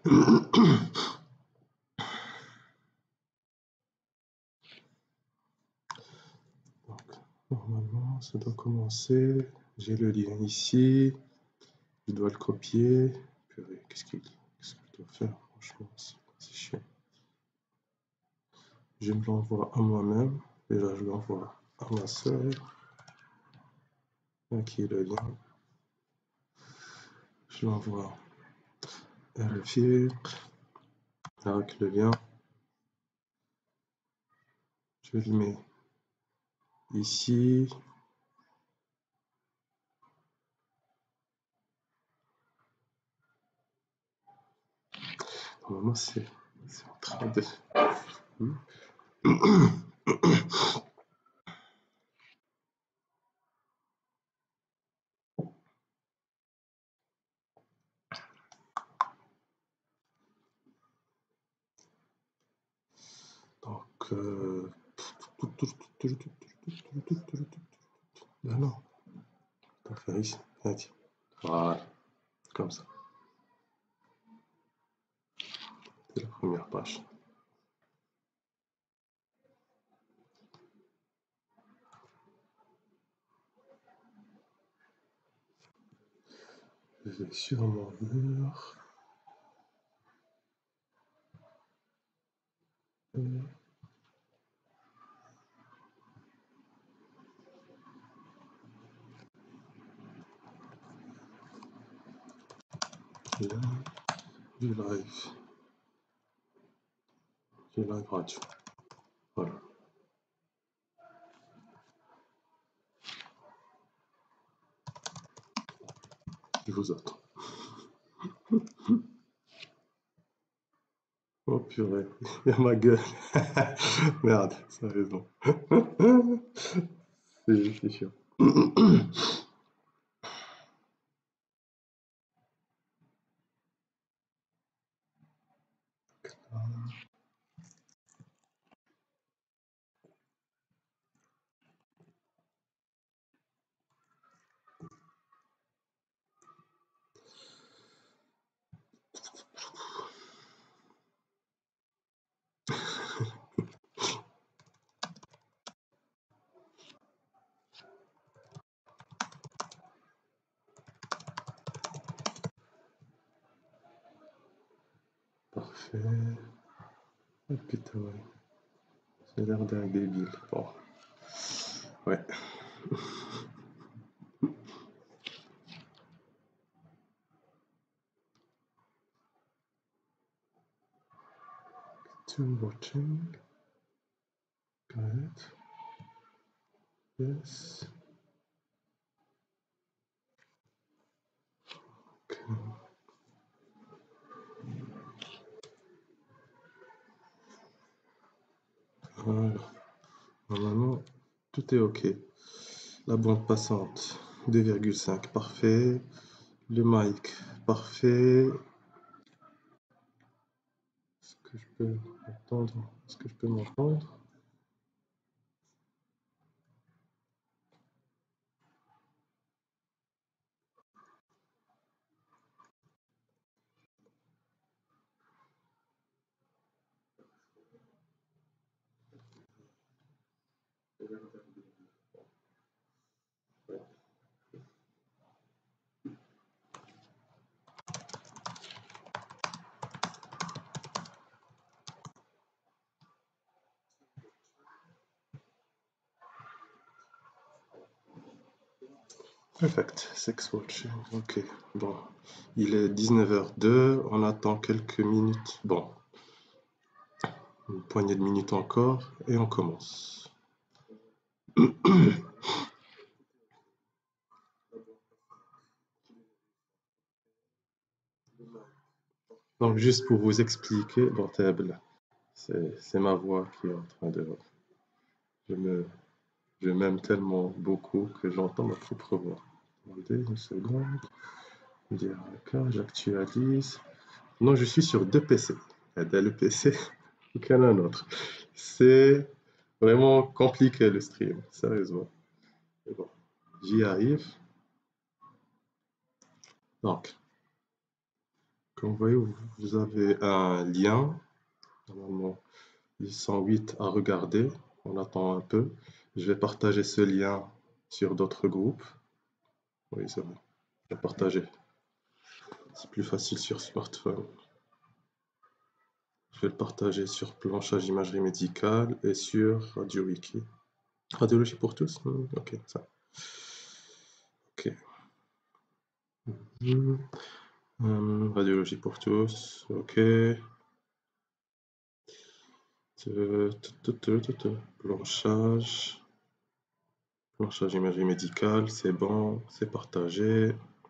Donc, normalement, ça doit commencer. J'ai le lien ici. Je dois le copier. Purée, qu'est-ce que je dois faire? Franchement, c'est chiant. Je me l'envoie à moi-même. Et là, je l'envoie à ma soeur. Qui est le lien. Je l'envoie à Rafiq avec le lien. Je le mets ici. Normalement, c'est en train de... Donc, ben non, on va faire ici. Allez. Voilà, comme ça. C'est la première page. Je vais sur mon mur. Et là, du live. Du live radio. Voilà. Je vous attends. Oh purée, il y a ma gueule. Merde, sérieusement. C'est chiant. Parfait. Oh putain, ouais. Ça a l'air d'un débile. Bon. Ouais. Still watching. Got it. Yes. Okay. Voilà. Normalement, tout est OK. La bande passante, 2,5, parfait. Le mic, parfait. Est-ce que je peux entendre? Est-ce que je peux m'entendre? Perfect, sex watching, ok. Bon, il est 19h02, on attend quelques minutes. Bon, une poignée de minutes encore, et on commence. Donc, juste pour vous expliquer, bon, c'est ma voix qui est en train de... Je m'aime tellement beaucoup que j'entends ma propre voix. Attendez une seconde. Dire d'accord, j'actualise. Non, je suis sur deux PC. Le PC, aucun autre. C'est vraiment compliqué le stream, sérieusement. Mais bon, j'y arrive. Donc, Comme vous voyez, vous avez un lien. Normalement, ils sont 8 à regarder. On attend un peu. Je vais partager ce lien sur d'autres groupes. Oui, c'est bon. Je vais partager. C'est plus facile sur smartphone. Je vais le partager sur planchage imagerie médicale et sur RadioWiki. Radiologie pour tous? Ok, ça. Ok. Radiologie pour tous. Ok. Planchage. Planchage imagerie médicale, c'est bon, c'est partagé.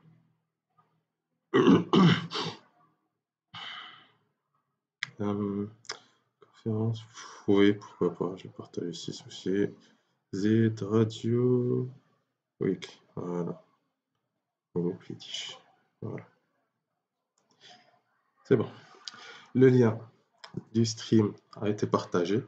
Conférence, oui, pourquoi pas, je vais partager ici aussi. Z Radio, oui, voilà. Voilà, c'est bon. Le lien du stream a été partagé.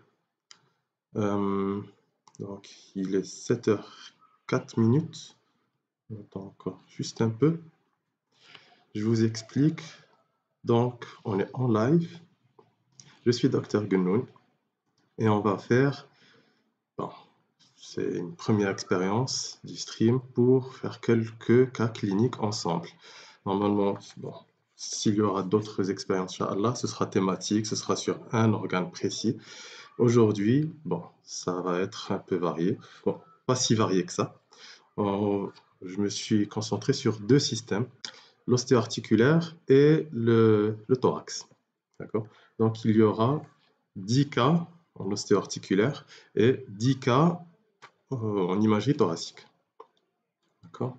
Donc, il est 7h04. On attend encore juste un peu. Je vous explique. Donc, on est en live. Je suis Dr Gunoun et on va faire, bon, c'est une première expérience du stream pour faire quelques cas cliniques ensemble. Normalement, bon, s'il y aura d'autres expériences, Inch'Allah, ce sera thématique, ce sera sur un organe précis. Aujourd'hui, bon, ça va être un peu varié. Bon, pas si varié que ça. Je me suis concentré sur deux systèmes, l'ostéo-articulaire et le thorax. D'accord? Donc, il y aura 10 cas en ostéo-articulaire et 10 cas en imagerie thoracique. D'accord?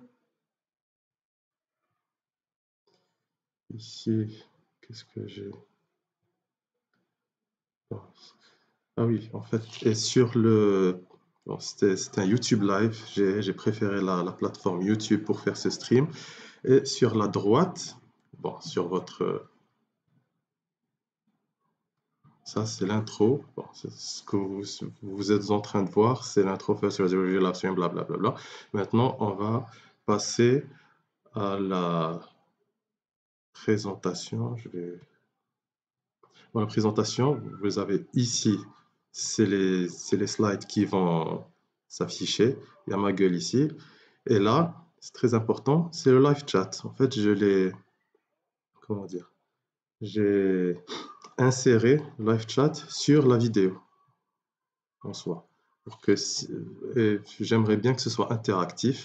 Ici, qu'est-ce que j'ai? Ah oui, en fait, et sur le... Bon, c'était un YouTube Live, j'ai préféré la plateforme YouTube pour faire ce stream. Et sur la droite, bon, sur votre... Ça, c'est l'intro. Bon, c'est ce que vous êtes en train de voir, c'est l'intro First Radiology Lab Stream, blablabla. Maintenant, on va passer à la présentation. Dans la présentation, vous avez ici, c'est les slides qui vont s'afficher. Il y a ma gueule ici. Et là, c'est très important, c'est le live chat. En fait, je l'ai, comment dire, j'ai inséré le live chat sur la vidéo en soi. Pour que j'aimerais bien que ce soit interactif.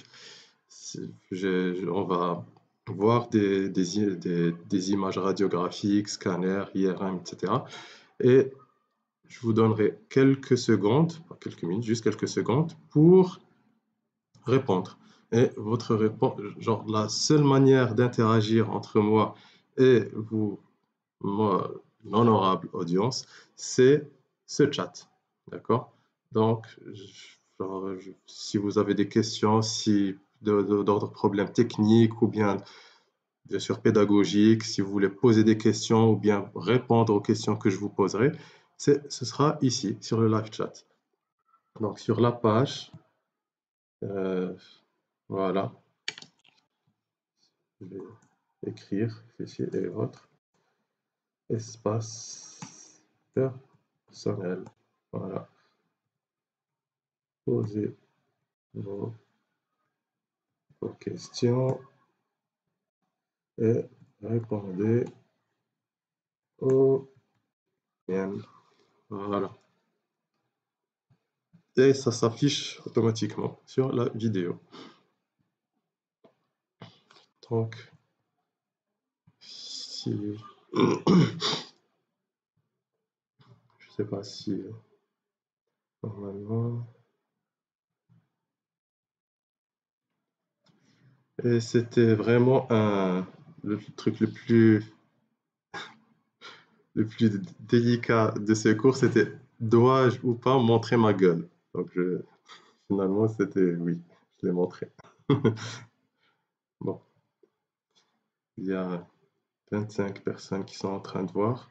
On va voir des images radiographiques, scanners, IRM, etc. Et je vous donnerai quelques secondes, pas quelques minutes, juste quelques secondes pour répondre. Et votre réponse, genre la seule manière d'interagir entre moi et vous, moi, l'honorable audience, c'est ce chat. D'accord? Donc, si vous avez des questions, si d'ordre problème technique ou bien sûr pédagogique, si vous voulez poser des questions ou bien répondre aux questions que je vous poserai, ce sera ici, sur le live chat. Donc, sur la page, voilà, je vais écrire ceci et autres, espace personnel. Voilà, posez vos questions et répondez aux miennes. Voilà. Et ça s'affiche automatiquement sur la vidéo. Donc, si... Je sais pas si... Normalement... Et c'était vraiment le truc le plus délicat de ce cours, c'était dois-je ou pas montrer ma gueule. Donc finalement, c'était oui, je l'ai montré. Bon, il y a 25 personnes qui sont en train de voir.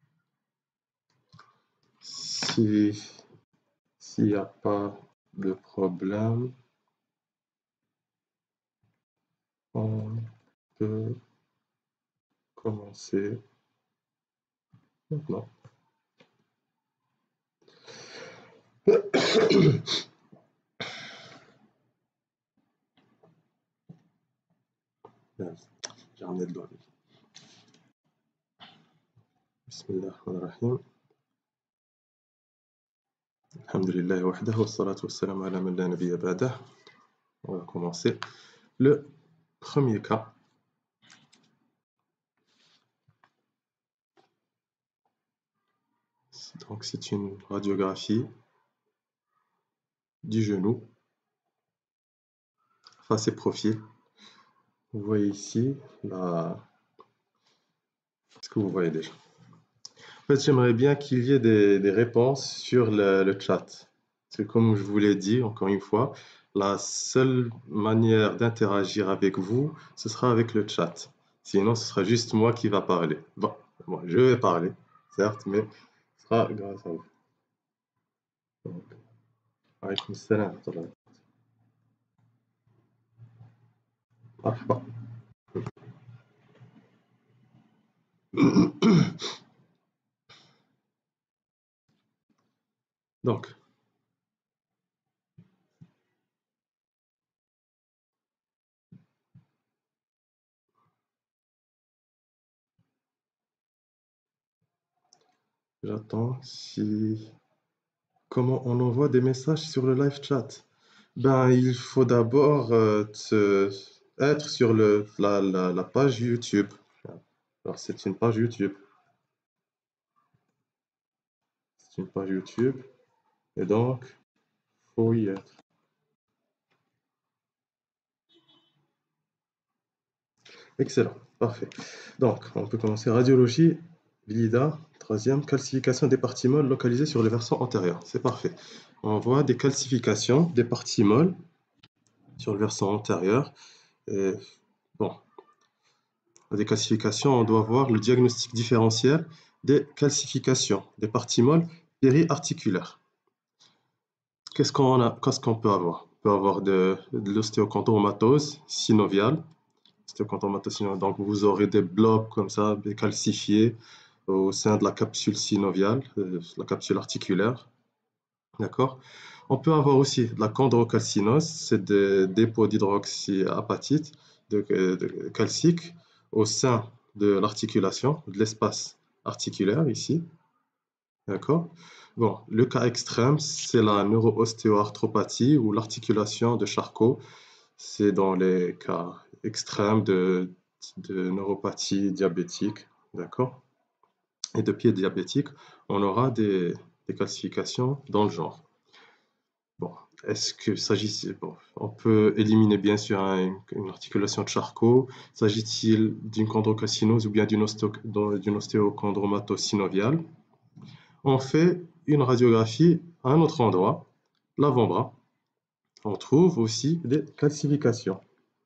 S'il n'y a pas de problème, on peut commencer maintenant. J'ai ramené de l'eau. Bismillahirrahmanirrahim. Alhamdulillah wahdah wa salatu wa salam ala man la nabiyya ba'dah. On va commencer le premier cas. Donc c'est une radiographie du genou face et profil. Vous voyez ici ce que vous voyez déjà. En fait, j'aimerais bien qu'il y ait des réponses sur le chat. C'est comme je vous l'ai dit, encore une fois, la seule manière d'interagir avec vous, ce sera avec le chat. Sinon, ce sera juste moi qui va parler. Bon, moi, je vais parler, certes, mais ce sera grâce à vous. Donc, alaykoum salam. Marhaba. Donc, j'attends si... Comment on envoie des messages sur le live chat? Ben, il faut d'abord être sur la page YouTube. Alors, c'est une page YouTube. C'est une page YouTube. Et donc, faut y être. Excellent. Parfait. Donc, on peut commencer. Radiologie, VLIDA, troisième, calcification des parties molles localisées sur le versant antérieur. C'est parfait. On voit des calcifications des parties molles sur le versant antérieur. Et, bon, des calcifications, on doit voir le diagnostic différentiel des calcifications des parties molles périarticulaires. Qu'est-ce qu'on peut avoir? On peut avoir de l'ostéochondromatose synoviale. Donc, vous aurez des blocs comme ça, calcifiés au sein de la capsule synoviale, la capsule articulaire. D'accord? On peut avoir aussi de la chondrocalcinose, c'est des dépôts d'hydroxyapatite de calcique au sein de l'articulation, de l'espace articulaire ici. D'accord? Bon, le cas extrême, c'est la neuro-ostéoarthropathie ou l'articulation de Charcot. C'est dans les cas extrêmes de neuropathie diabétique, d'accord? Et de pieds diabétiques, on aura des calcifications dans le genre. Bon, est-ce que s'agit-il... Bon, on peut éliminer bien sûr une articulation de Charcot. S'agit-il d'une chondrocalcinose ou bien d'une ostéochondromatose synoviale? On fait une radiographie à un autre endroit, l'avant-bras. On trouve aussi des calcifications.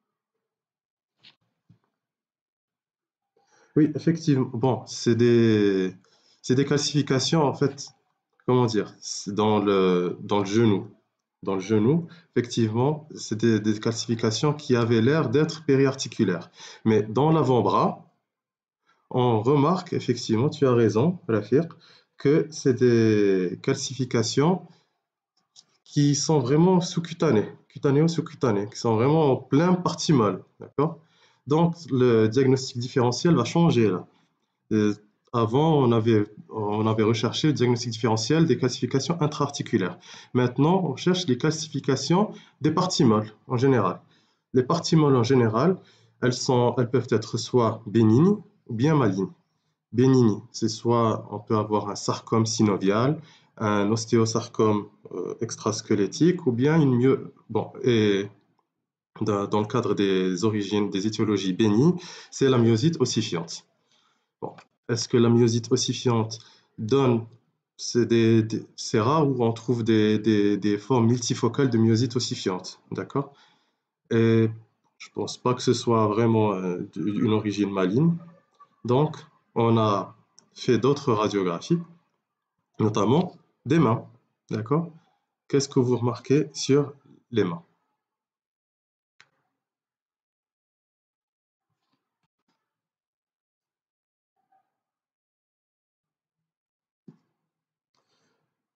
Oui, effectivement. Bon, c'est des calcifications, en fait, comment dire, c'est dans le genou. Dans le genou, effectivement, c'est des calcifications qui avaient l'air d'être périarticulaires. Mais dans l'avant-bras, on remarque, effectivement, tu as raison, Rafir, que c'est des calcifications qui sont vraiment sous-cutanées, cutanéo-sous-cutanées, qui sont vraiment en plein partie molle, d'accord? Donc, le diagnostic différentiel va changer là. Euh, Avant, on avait recherché le diagnostic différentiel des calcifications intra-articulaires. Maintenant, on cherche les calcifications des parties molles en général. Les parties molles en général, elles peuvent être soit bénignes ou bien malignes. Bénignes, c'est soit on peut avoir un sarcome synovial, un ostéosarcome extrasquelettique ou bien une bon, et dans le cadre des origines, des étiologies bénignes, c'est la myosite ossifiante. Bon, est-ce que la myosite ossifiante donne... C'est rare où on trouve des formes multifocales de myosite ossifiante, d'accord? Et je ne pense pas que ce soit vraiment une origine maligne. Donc, on a fait d'autres radiographies, notamment des mains, d'accord? Qu'est-ce que vous remarquez sur les mains?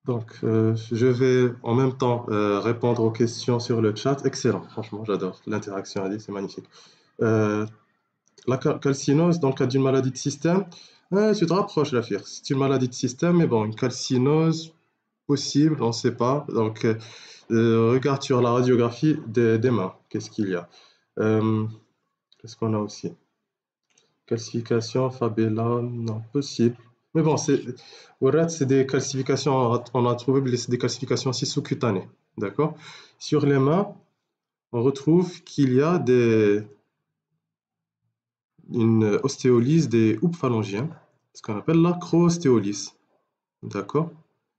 Donc, je vais en même temps répondre aux questions sur le chat. Excellent, franchement, j'adore. L'interaction, elle dit, c'est magnifique. Euh, la calcinose, dans le cas d'une maladie de système, tu te rapproches, la FIR. C'est une maladie de système, mais bon, une calcinose possible, on ne sait pas. Donc, regarde sur la radiographie des mains. Qu'est-ce qu'il y a? Qu'est-ce qu'on a aussi? Calcification, Fabella, non, possible. Mais bon, c'est des calcifications, on a trouvé, mais c'est des calcifications aussi sous-cutanées. D'accord? Sur les mains, on retrouve qu'il y a une ostéolyse des houppes phalangiens, ce qu'on appelle l'acroostéolyse. D'accord?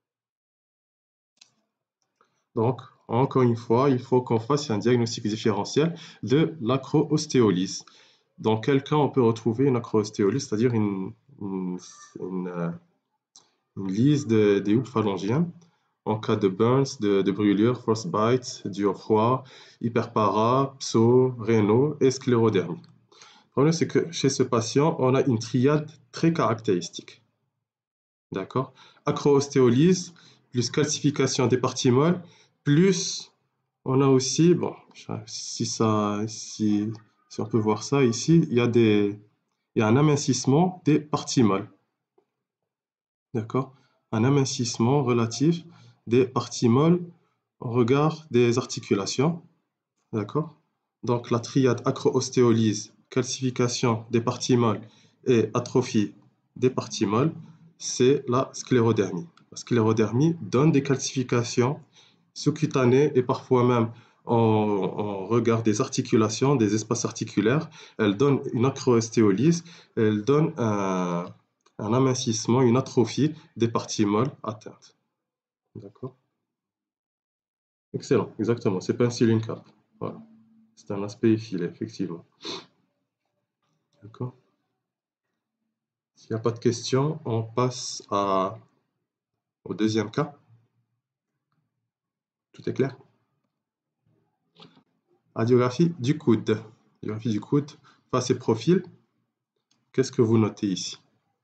Donc, encore une fois, il faut qu'on fasse un diagnostic différentiel de l'acroostéolyse. Dans quel cas on peut retrouver une acroostéolyse, c'est-à-dire une, une, une lyse des houppes phalangiens en cas de burns, de brûlure, frostbite, dur froid, hyperpara, pso, rénaux et sclérodermie. Le problème, c'est que chez ce patient, on a une triade très caractéristique. D'accord? Acroostéolyse, plus calcification des parties molles, plus on a aussi, bon, si on peut voir ça ici, il y a un amincissement des parties molles. D'accord? Un amincissement relatif des parties molles au regard des articulations. D'accord? Donc la triade acroostéolyse, calcification des parties molles et atrophie des parties molles, c'est la sclérodermie. La sclérodermie donne des calcifications sous-cutanées et parfois même en regard des articulations, des espaces articulaires. Elle donne une acroostéolyse, elle donne un amincissement, une atrophie des parties molles atteintes. D'accord? Excellent, exactement. C'est penicilline cap. Voilà. C'est un aspect effilé, effectivement. D'accord? S'il n'y a pas de questions, on passe au deuxième cas. Tout est clair? Radiographie du coude. Radiographie du coude, face et profil. Qu'est-ce que vous notez ici?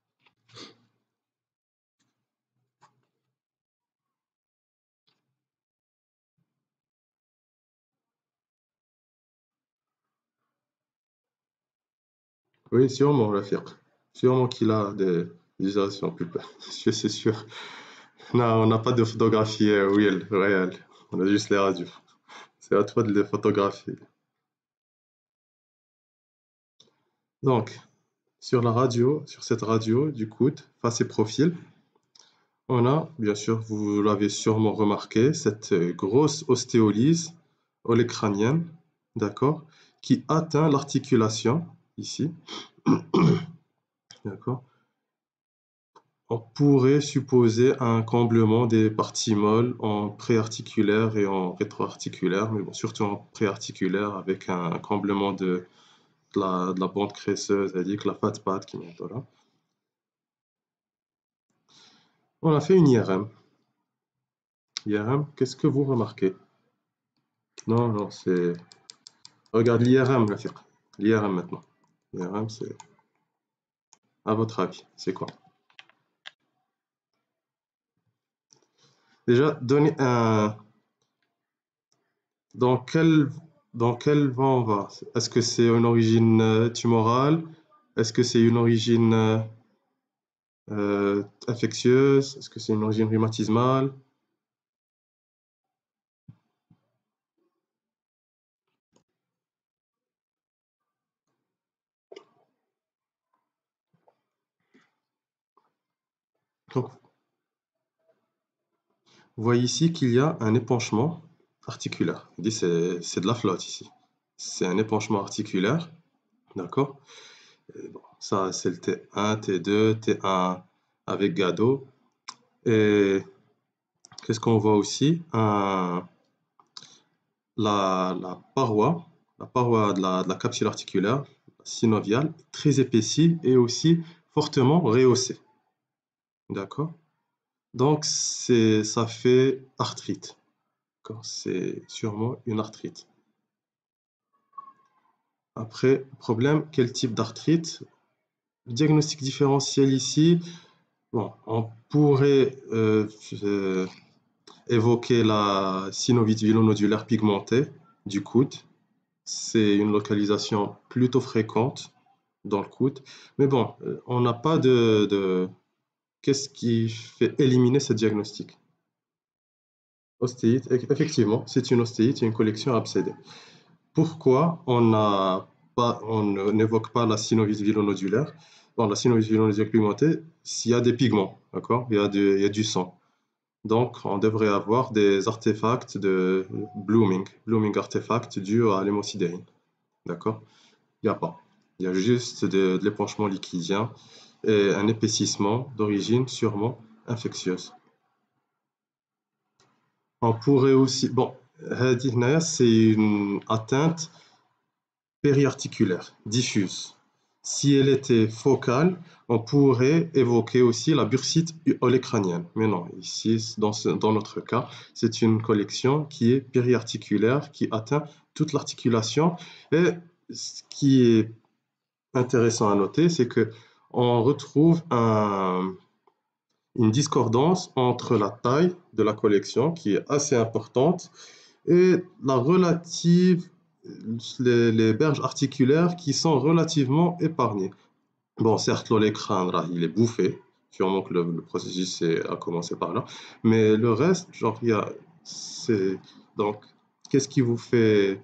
Oui, sûrement, Rafiq. Sûrement qu'il a des illustrations pulpaires. C'est sûr. Non, on n'a pas de photographie réelle. On a juste les radios. C'est à toi de les photographier. Donc, sur cette radio du coude, face et profil, on a, bien sûr, vous l'avez sûrement remarqué, cette grosse ostéolyse olecrânienne, d'accord, qui atteint l'articulation, ici, d'accord. On pourrait supposer un comblement des parties molles en préarticulaire et en rétroarticulaire, mais bon, surtout en préarticulaire avec un comblement de la bande graisseuse, c'est-à-dire que la fat pad qui monte là. On a fait une IRM. IRM, qu'est-ce que vous remarquez? Non, non, c'est... Regarde l'IRM, la fiqh. L'IRM maintenant. L'IRM, c'est... À votre avis, c'est quoi? Déjà, donnez un... Dans quel, dans quel vent on va? Est-ce que c'est une origine tumorale? Est-ce que c'est une origine infectieuse? Est-ce que c'est une origine rhumatismale? Donc, vous voyez ici qu'il y a un épanchement articulaire. On dit c'est de la flotte ici. C'est un épanchement articulaire, d'accord? Et bon, ça, c'est le T1, T2, T1 avec Gado. Et qu'est-ce qu'on voit aussi? La paroi de la capsule articulaire synoviale, très épaissie et aussi fortement rehaussée. D'accord? Donc, ça fait arthrite. C'est sûrement une arthrite. Après, problème, quel type d'arthrite? Le diagnostic différentiel ici, bon, on pourrait évoquer la synovite vilonodulaire pigmentée du coude. C'est une localisation plutôt fréquente dans le coude. Mais bon, on n'a pas Qu'est-ce qui fait éliminer ce diagnostic? Ostéite, effectivement, c'est une ostéite, une collection abcédée. Pourquoi on n'évoque pas la synovite vilonodulaire? Bon, la synovite vilonodulaire pigmentée, s'il y a des pigments, d'accord? Il y a du sang. Donc, on devrait avoir des artefacts de blooming artefacts dus à l'hémocidérine, d'accord? Il n'y a pas. Il y a juste de l'épanchement liquidien et un épaississement d'origine sûrement infectieuse. On pourrait aussi, bon, هذه هنايا, c'est une atteinte périarticulaire, diffuse. Si elle était focale, on pourrait évoquer aussi la bursite olécrânienne. Mais non, ici, dans notre cas, c'est une collection qui est périarticulaire, qui atteint toute l'articulation. Et ce qui est intéressant à noter, c'est que on retrouve une discordance entre la taille de la collection, qui est assez importante, et la relative, les berges articulaires qui sont relativement épargnées. Bon, certes, l'olécrane, là, il est bouffé, sûrement que le processus a commencé par là, mais le reste, genre, il y a, c'est, donc, qu'est-ce qui vous fait,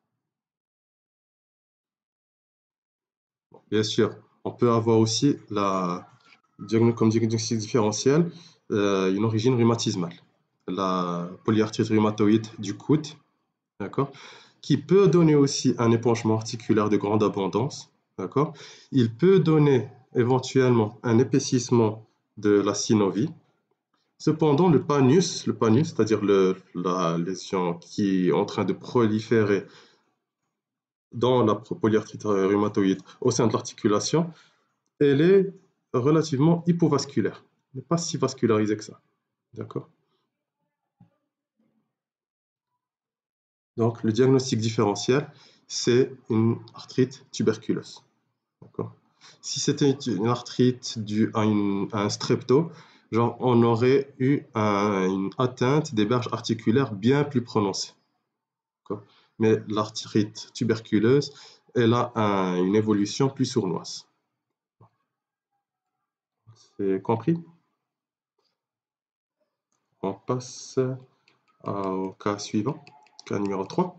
bien sûr, on peut avoir aussi comme diagnostic différentiel, une origine rhumatismale, la polyarthrite rhumatoïde du coude, d'accord, qui peut donner aussi un épanchement articulaire de grande abondance, d'accord. Il peut donner éventuellement un épaississement de la synovie. Cependant, le panus, c'est-à-dire la lésion qui est en train de proliférer dans la polyarthrite rhumatoïde au sein de l'articulation, elle est relativement hypovasculaire. Elle n'est pas si vascularisée que ça. D'accord? Donc, le diagnostic différentiel, c'est une arthrite tuberculeuse. D'accord? Si c'était une arthrite due à un strepto, genre on aurait eu une atteinte des berges articulaires bien plus prononcée. D'accord? Mais l'arthrite tuberculeuse, elle a une évolution plus sournoise. C'est compris? On passe au cas suivant, cas numéro 3.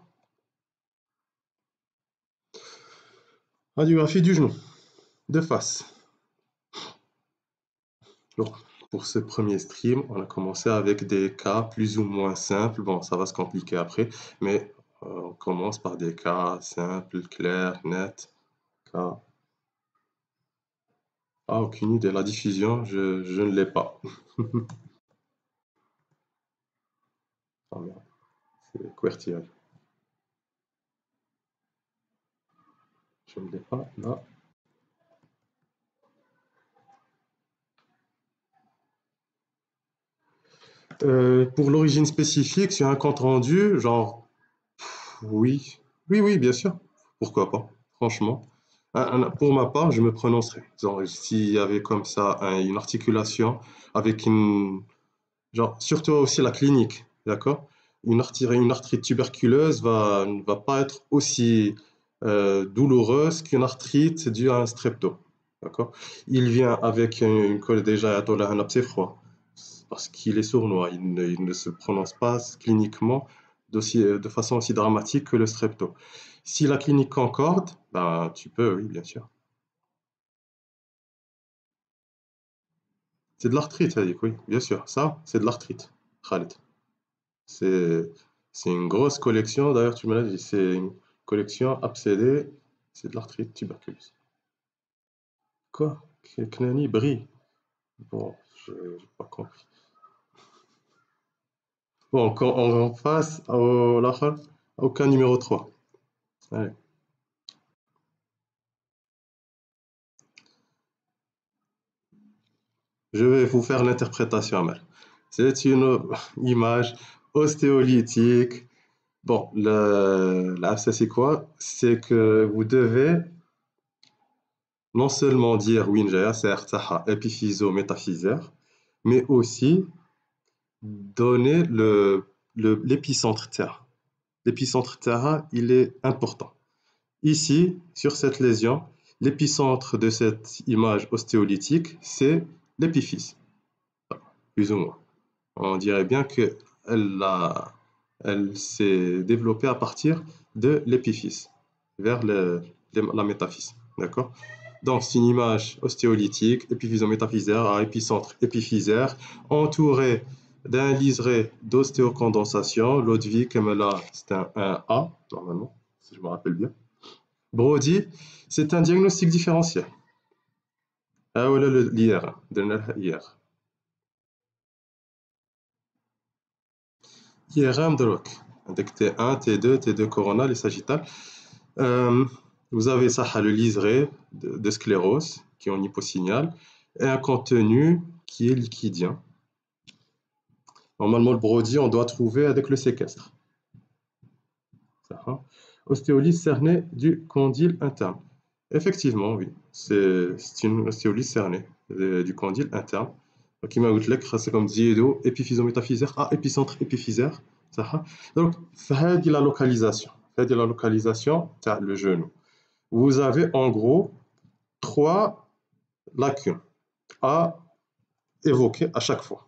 Radiographie du genou, de face. Donc, pour ce premier stream, on a commencé avec des cas plus ou moins simples. Bon, ça va se compliquer après, mais on commence par des cas simples, clairs, nets. Cas... Ah, aucune idée. La diffusion, je ne l'ai pas. Ah merde, c'est QWERTY. Je ne l'ai pas là. Pour l'origine spécifique, sur un compte rendu, genre, oui, oui, oui, bien sûr. Pourquoi pas, franchement. Pour ma part, je me prononcerais. Genre, s'il y avait comme ça une articulation avec genre, surtout aussi la clinique, d'accord? Une arthrite tuberculeuse ne va pas être aussi douloureuse qu'une arthrite due à un strepto, d'accord? Il vient avec déjà un abcès froid, parce qu'il est sournois, il ne se prononce pas cliniquement de façon aussi dramatique que le strepto. Si la clinique concorde, ben, tu peux, oui, bien sûr. C'est de l'arthrite, ça dit, oui, bien sûr. Ça, c'est de l'arthrite, Khaled. C'est c'est une grosse collection, d'ailleurs, tu me l'as dit, c'est une collection abcédée, c'est de l'arthrite tuberculeuse. Quoi? Knani brille. Bon, je n'ai pas compris. Bon, quand on passe au cas numéro 3. Allez. Je vais vous faire l'interprétation, Amel. C'est une image ostéolytique. Bon, l'abcès, c'est quoi? C'est que vous devez non seulement dire Winjaya, c'est épiphyso-métaphysère, mais aussi donner l'épicentre Terre. L'épicentre Terre, il est important. Ici, sur cette lésion, l'épicentre de cette image ostéolytique, c'est l'épiphyse, plus ou moins. On dirait bien elle s'est développée à partir de l'épiphyse, vers la métaphyse. D'accord? Donc, c'est une image ostéolytique, épiphysométaphysaire à épicentre épiphysaire, entourée d'un liseré d'ostéocondensation. L'eau de vie, comme là, c'est un A, normalement, si je me rappelle bien. Brody, c'est un diagnostic différentiel. Ah voilà l'IR, hier. IRM de rock. Avec T1, T2, T2 coronal et sagittal. Euh, vous avez ça, le liseré de sclérose, qui est en hyposignal, et un contenu qui est liquidien. Normalement, le Brody, on doit trouver avec le séquestre. Ostéolyse cernée du condyle interne. Effectivement, oui, c'est une ostéolyse cernée du condyle interne. Donc, il m'a dit que c'est comme Ziedo, épiphysométaphysaire à épicentre épiphysaire. Donc, c'est la localisation. C'est la localisation, le genou. Vous avez en gros 3 lacunes à évoquer à chaque fois.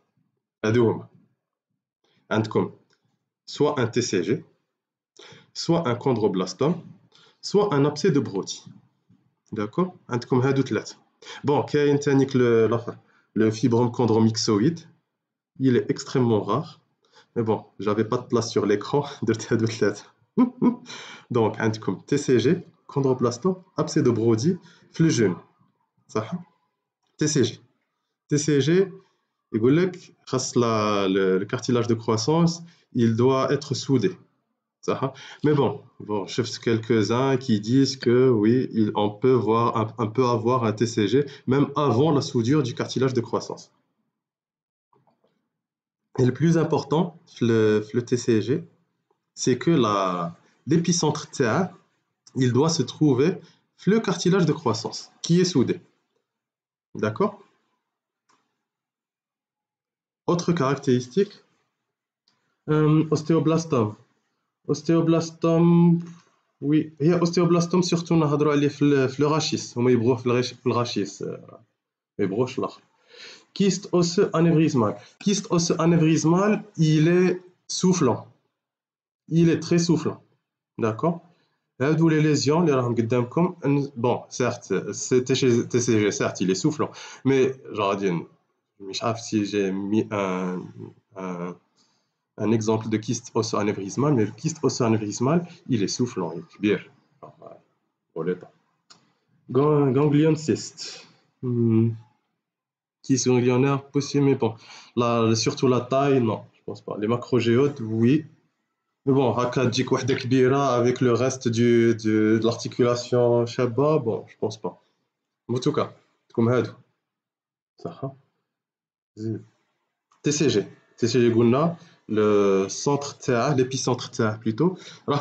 عندكم soit un TCG, soit un chondroblastome, soit un abcès de Brody. D'accord? عندكم هادو ثلاثة. Bon, كاين ثاني le fibrome chondromyxoïde. Il est extrêmement rare. Mais bon, j'avais pas de place sur l'écran de هادو ثلاثة. Donc, عندكم TCG, chondroblastome, abcès de Brody, في الجنو. صح؟ TCG. TCG, يقول لك خاص le cartilage de croissance, il doit être soudé. Mais bon, je sais quelques-uns qui disent que oui, on peut avoir un TCG même avant la soudure du cartilage de croissance. Et le plus important, le TCG, c'est que l'épicentre TA, il doit se trouver le cartilage de croissance qui est soudé. D'accord? Autre caractéristique, ostéoblastome. Ostéoblastome, oui, il y a ostéoblastome surtout نهضروا عليه في الراشيس هما يبغوه في الراشيس ما يبغوش الاخر. Kyste osseux anévrismal. Kyste osseux anévrismal, il est soufflant. Il est très soufflant. D'accord? هادو les lésions اللي راهم قدامكم bon certes c'est TCG certes il est soufflant mais جاردين مش عارف si j'ai mis un exemple de kyste osseux-anévrismal, mais le kyste osseux-anévrismal, il est soufflant, il est كبير. Ganglion cyste. Kyste ganglionnaire, possible, mais bon. Surtout la taille, non, je pense pas. Les macrogéodes, oui. Mais bon, هكا تجيك وحدة كبيرة avec le reste de l'articulation شابة, bon, je pense pas. En tout cas, comme هادو. صح. TCG. TCG قلنا le centre تاعه, l'épicentre تاعه plutôt, راه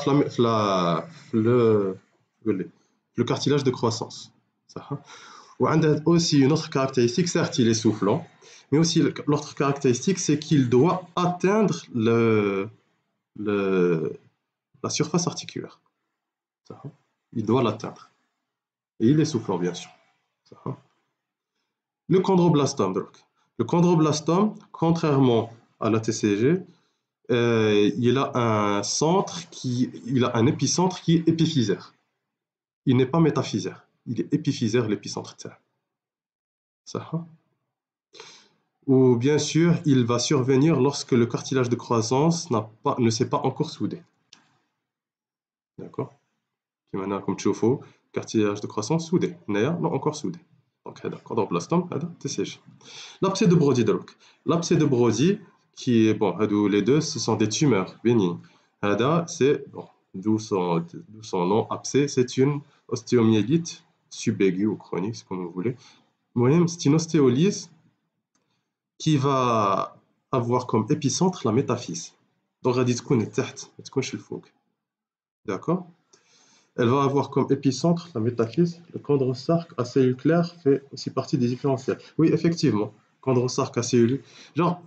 le cartilage de croissance. صح. وعنده aussi une autre caractéristique, certes il est soufflant, mais aussi l'autre caractéristique c'est qu'il doit atteindre la surface articulaire. صح. Il doit l'atteindre. Et il est soufflant bien sûr. صح. Le chondroblastome donc. Le chondroblastome, contrairement à la TCG, il a il a un épicentre qui est épiphysaire. Il n'est pas métaphysaire. Il est épiphysaire, l'épicentre T. Ça. Ou bien sûr, il va survenir lorsque le cartilage de croissance ne s'est pas encore soudé. D'accord? Maintenant, comme tu vois, cartilage de croissance soudé. Non encore soudé. Donc, chondroblastome, TCG. L'abcès de Brody, donc. L'abcès de Brody, qui est, bon, les deux, ce sont des tumeurs bénignes. C'est, bon, d'où son nom, abcès, c'est une ostéomyélite subaiguë ou chronique, c'est comme vous voulez. C'est une ostéolyse qui va avoir comme épicentre la métaphyse. Donc, elle dit que d'accord? Elle va avoir comme épicentre la métaphyse. Le chondrosarque acellulaire fait aussi partie des différentiels. Oui, effectivement, chondrosarque acellulaire. Genre,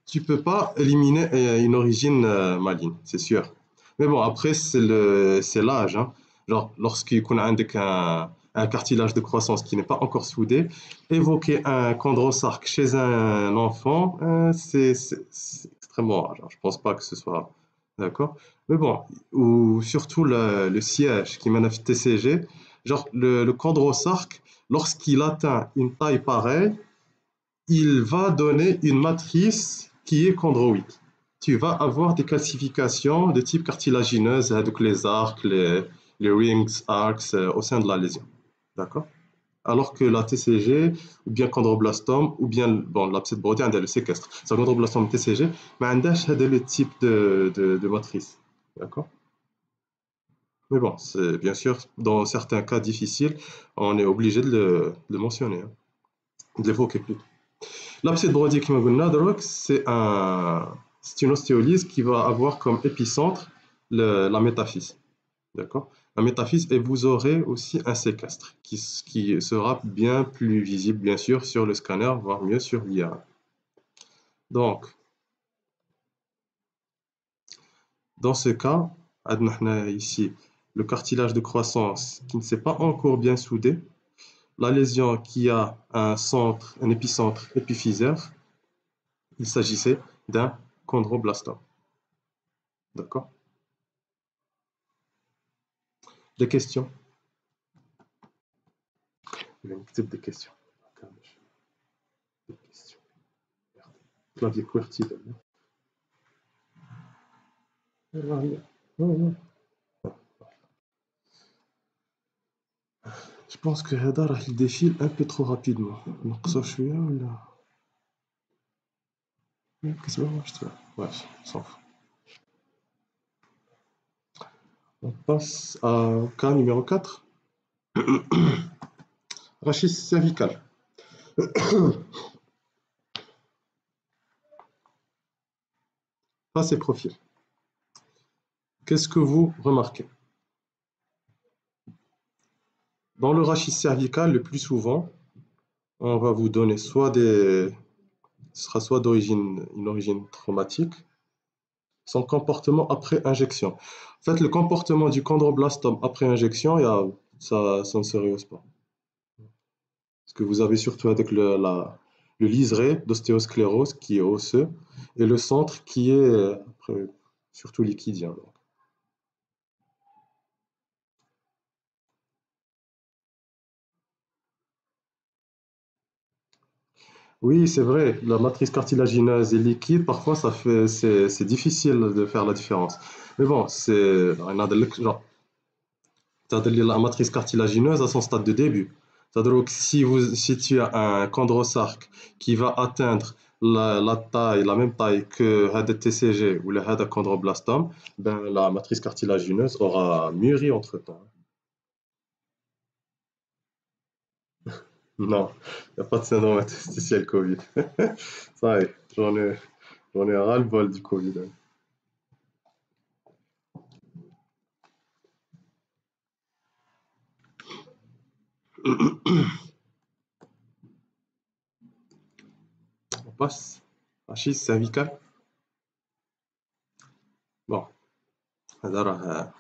tu peux pas éliminer une origine maligne, c'est sûr. Mais bon, après, c'est l'âge, hein. Genre, lorsqu'il y a un cartilage de croissance qui n'est pas encore soudé, évoquer un chondrosarque chez un enfant, c'est extrêmement rare. Genre, je pense pas que ce soit. D'accord? Mais bon, ou surtout le siège qui mène à TCG, genre, le chondrosarque, lorsqu'il atteint une taille pareille, il va donner une matrice qui est chondroïde. Tu vas avoir des calcifications de type cartilagineuse, donc les arcs, les rings, arcs au sein de la lésion. D'accord? Alors que la TCG, ou bien chondroblastome, ou bien bon, l'abcès brody, le séquestre. C'est un chondroblastome TCG, mais un le type de matrice. D'accord? Mais bon, c'est bien sûr, dans certains cas difficiles, on est obligé de le mentionner, hein, de l'évoquer plutôt. L'abcès brodier qui m'a c'est une ostéolyse qui va avoir comme épicentre la métaphyse. D'accord? La métaphyse, et vous aurez aussi un séquestre qui sera bien plus visible, bien sûr, sur le scanner, voire mieux sur l'IA. Donc, dans ce cas, ici le cartilage de croissance qui ne s'est pas encore bien soudé, la lésion qui a un épicentre épiphysaire, il s'agissait d'un chondroblastome. D'accord? Des questions? نكتب des questions. Des questions. Clavier QWERTY. Je pense que هذا راح il défile un peu trop rapidement. نقصر شوية ولا كتبها واش تبع. Bref, on s'en fout. On passe au cas numéro 4. Rachis cervical. Face et profil. Qu'est-ce que vous remarquez? Dans le rachis cervical, le plus souvent, on va vous donner ce sera soit une origine traumatique, son comportement après injection. En fait, le comportement du chondroblastome après injection, ça ne se rehausse pas. Parce que vous avez surtout avec le liseré d'ostéosclérose qui est osseux et le centre qui est après, surtout liquidien. Donc. Oui, c'est vrai, la matrice cartilagineuse et liquide, parfois c'est difficile de faire la différence. Mais bon, genre, c'est-à-dire la matrice cartilagineuse à son stade de début. C'est-à-dire que si tu as un chondrosarque qui va atteindre la même taille que le TCG ou le chondroblastome, ben, la matrice cartilagineuse aura mûri entre-temps. Non, il n'y a pas de syndrome interstitiel Covid. Ça y est, j'en ai ras-le-bol du Covid. On passe. Rachis cervical. Bon, alors,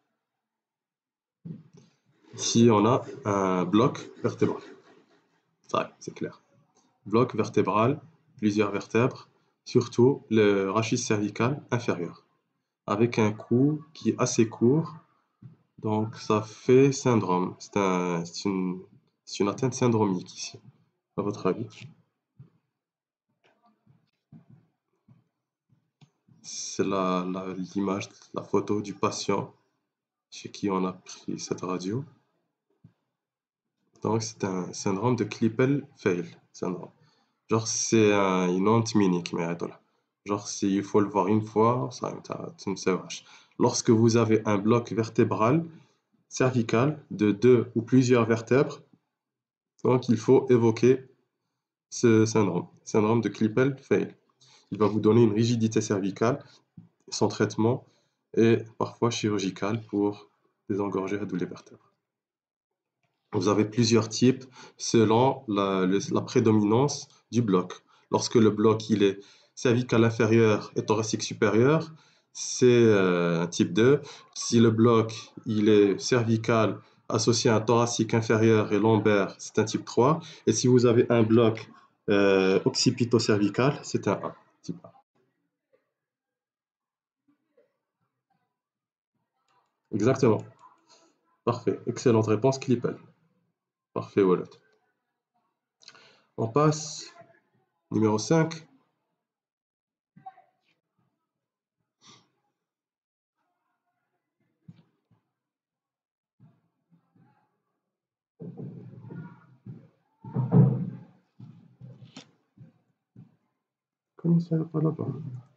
ici on a un bloc vertébral. Ça, c'est clair. Bloc vertébral, plusieurs vertèbres, surtout le rachis cervical inférieur, avec un cou qui est assez court, donc ça fait syndrome. C'est une atteinte syndromique ici, à votre avis. C'est l'image, la photo du patient chez qui on a pris cette radio. Donc c'est un syndrome de Klippel-Feil syndrome. Genre c'est une honte minique, mais attends. Genre il faut le voir une fois, ça ne se vache. Lorsque vous avez un bloc vertébral cervical de deux ou plusieurs vertèbres, donc il faut évoquer ce syndrome de Klippel-Feil. Il va vous donner une rigidité cervicale. Son traitement est parfois chirurgical pour désengorger les vertèbres. Vous avez plusieurs types selon la prédominance du bloc. Lorsque le bloc il est cervical inférieur et thoracique supérieur, c'est un type 2. Si le bloc il est cervical associé à un thoracique inférieur et lombaire, c'est un type 3. Et si vous avez un bloc occipito-cervical, c'est un 1, type 1. Exactement. Parfait. Excellente réponse, Clipel. Parfait, Wallet. On passe. Numéro 5. Comment ça va pas là-bas?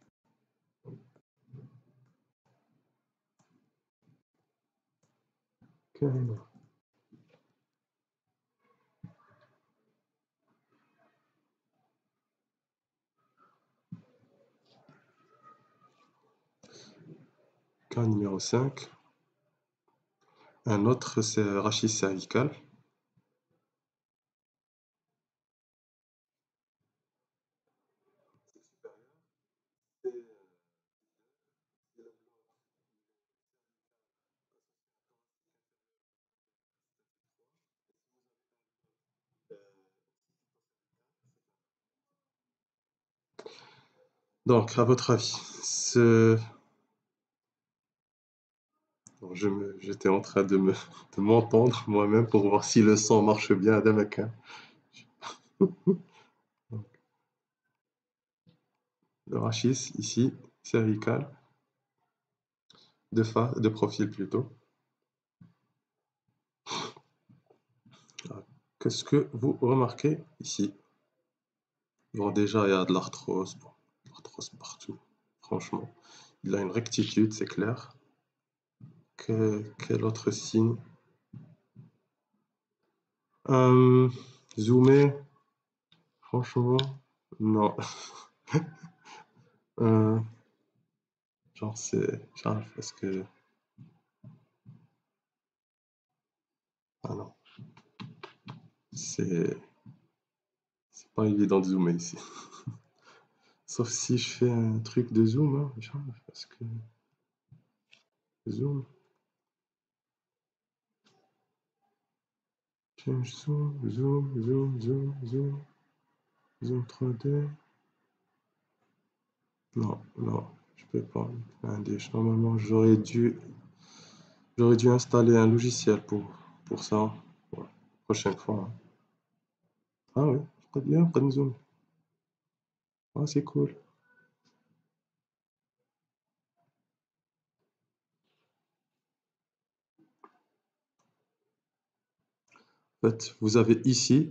Carrément. Cas numéro 5. Un autre, c'est rachis cervical. Donc, à votre avis, j'étais en train de m'entendre moi-même pour voir si le son marche bien à Damakin. Le rachis, ici, cervical, de profil plutôt. Qu'est-ce que vous remarquez ici? Bon, déjà, il y a de l'arthrose. Bon, l'arthrose partout, franchement. Il a une rectitude, c'est clair. Quel autre signe? Zoomer, franchement, non. Euh, genre, est-ce que... Ah non, c'est pas évident de zoomer ici. Sauf si je fais un truc de zoom, hein, genre, parce que... Zoom, change zoom, zoom 3D. Non, non, je peux pas. Normalement, j'aurais dû installer un logiciel pour ça. Ouais, prochaine fois, hein. Ah oui, très bien, pas de zoom. Ah, c'est cool. En fait, vous avez ici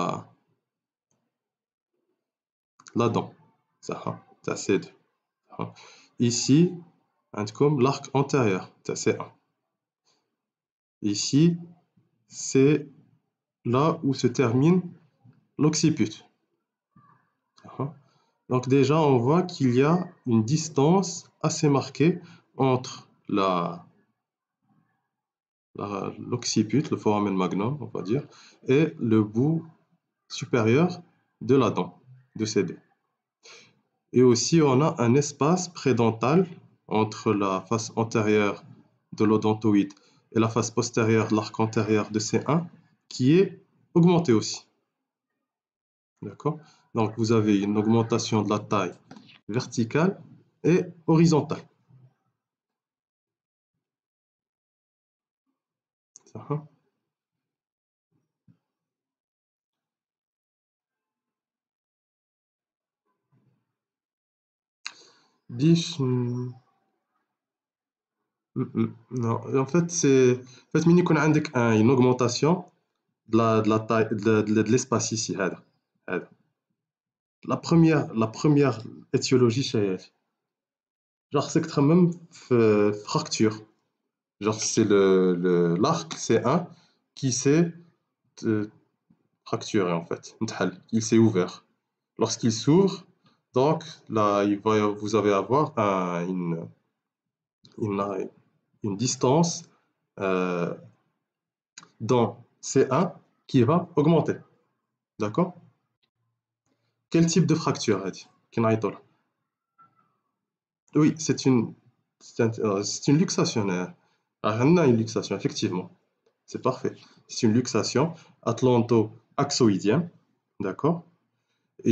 la dent. Ça c'est. Ici, comme l'arc antérieur. Ça c'est un. Ici, c'est là où se termine l'occiput. Donc déjà, on voit qu'il y a une distance assez marquée entre l'occiput, le foramen magnum, on va dire, et le bout supérieur de la dent, de ces deux. Et aussi, on a un espace prédental entre la face antérieure de l'odontoïde et la face postérieure de l'arc antérieur de C1 qui est augmenté aussi. D'accord? Donc, vous avez une augmentation de la taille verticale et horizontale. Ça. Biche, non. En fait, مين يكون عندك une augmentation de la taille de l'espace ici هذا. La première étiologie chez genre c'est que même fracture. Genre c'est l'arc C1 qui s'est fracturé en fait. Il s'est ouvert. Lorsqu'il s'ouvre, donc là vous allez avoir une, une distance euh, dans C1 qui va augmenter. D'accord? Quel type de fracture, Hadi? Qui n'a pas. Oui, c'est une luxation. On a une luxation, effectivement. C'est parfait. C'est une luxation atlanto-axoïdienne, d'accord? Et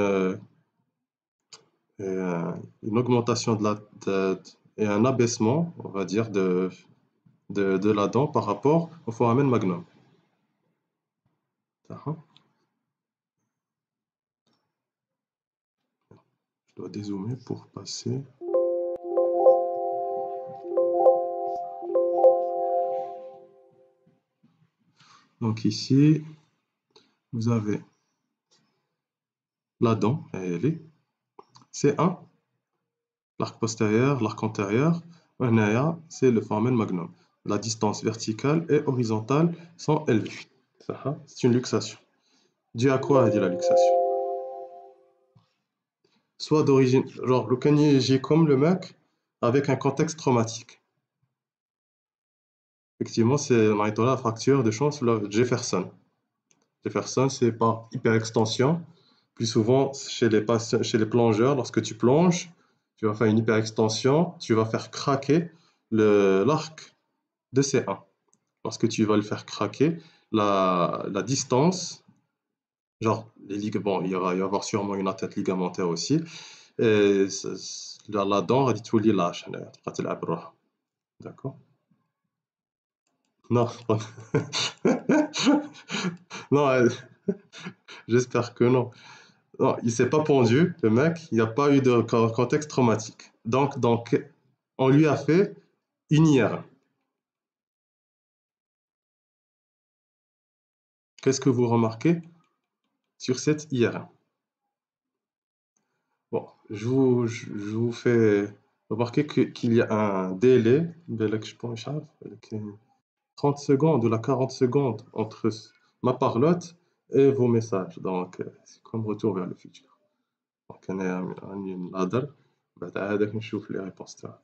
une augmentation et un abaissement, on va dire, de la dent par rapport au foramen magnum. D'accord. Je dois dézoomer pour passer. Donc ici, vous avez la dent, elle est C1, l'arc postérieur, l'arc antérieur. وهنايا, c'est le foramen magnum. La distance verticale et horizontale sont élevées. Ça, c'est une luxation. Dû à quoi dit la luxation? Soit d'origine, genre le j'ai comme le mec avec un contexte traumatique. Effectivement, c'est la fracture de chance Jefferson. Jefferson, c'est par hyperextension. Plus souvent, chez les plongeurs, lorsque tu plonges, tu vas faire une hyperextension, tu vas faire craquer l'arc de C1. Lorsque tu vas le faire craquer, la distance, genre les ligaments, il va y avoir sûrement une atteinte ligamentaire aussi, et la dent, elle dit lâche, d'accord? Non, non, j'espère que non. Non, il s'est pas pendu, le mec, il n'y a pas eu de contexte traumatique. Donc, on lui a fait une IR. Qu'est-ce que vous remarquez sur cette IR? Bon, je vous fais remarquer qu'il y a un délai, je pense, 30 secondes ou la 40 secondes entre ma parlotte et vos messages. Donc, c'est comme retour vers le futur. Donc, أنا راني نهضر بعد هذاك نشوف les réponses تاعك.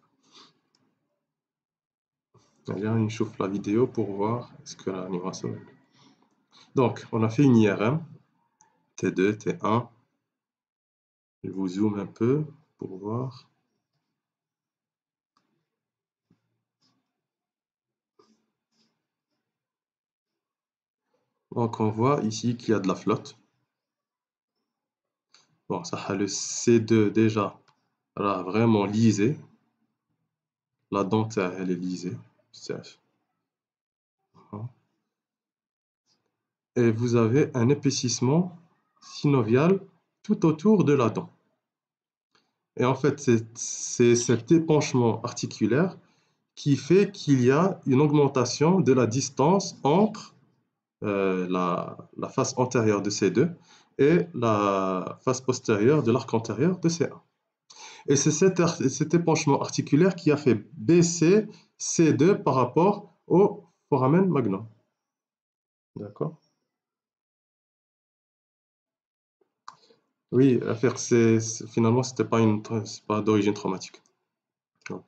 Allez, on chauffe la vidéo pour voir est-ce que l'animation. Donc, on a fait une IRM, T2, T1. Je vous zoome un peu pour voir. Donc, on voit ici qu'il y a de la flotte. Bon, ça a le C2 déjà, là, vraiment lisé. La dentaire, elle est lisée. Et vous avez un épaississement synovial tout autour de la dent. Et en fait, c'est cet épanchement articulaire qui fait qu'il y a une augmentation de la distance entre la face antérieure de C2 et la face postérieure de l'arc antérieur de C1. Et c'est cet épanchement articulaire qui a fait baisser C2 par rapport au foramen magnum. D'accord? Oui, l'affaire, finalement, c'était pas c'est pas d'origine traumatique. Donc,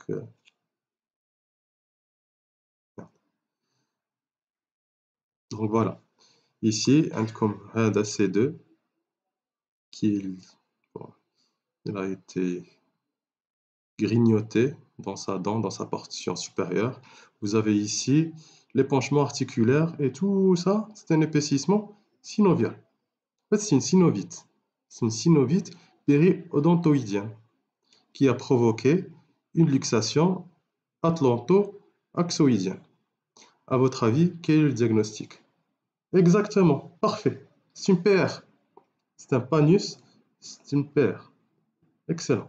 donc voilà. Ici, comme هذا C2 qui bon, il a été grignoté dans sa dent, dans sa portion supérieure. Vous avez ici l'épanchement articulaire et tout ça, c'est un épaississement synovial. En fait, c'est une synovite. C'est une synovite périodontoïdienne qui a provoqué une luxation atlanto-axoïdienne. À votre avis, quel est le diagnostic? Exactement, parfait. C'est une PR. C'est un panus, c'est une PR. Excellent.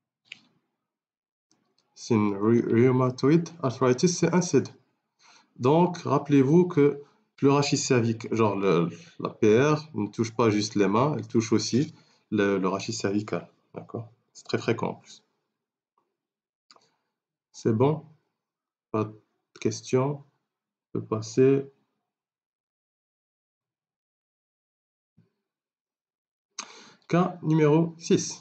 C'est une rheumatoid arthritis, c'est un C2. Donc, rappelez-vous que le rachis cervical, genre la PR ne touche pas juste les mains, elle touche aussi le rachis cervical. D'accord? C'est très fréquent en plus. C'est bon? Pas de questions? On peut passer. Cas numéro 6.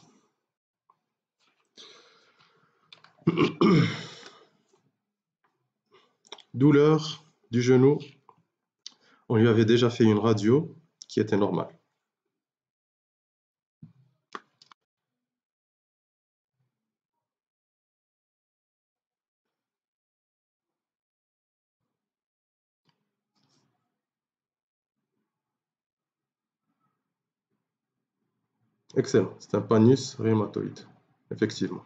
Douleur du genou. On lui avait déjà fait une radio qui était normale. Excellent. C'est un pannus rhumatoïde. Effectivement.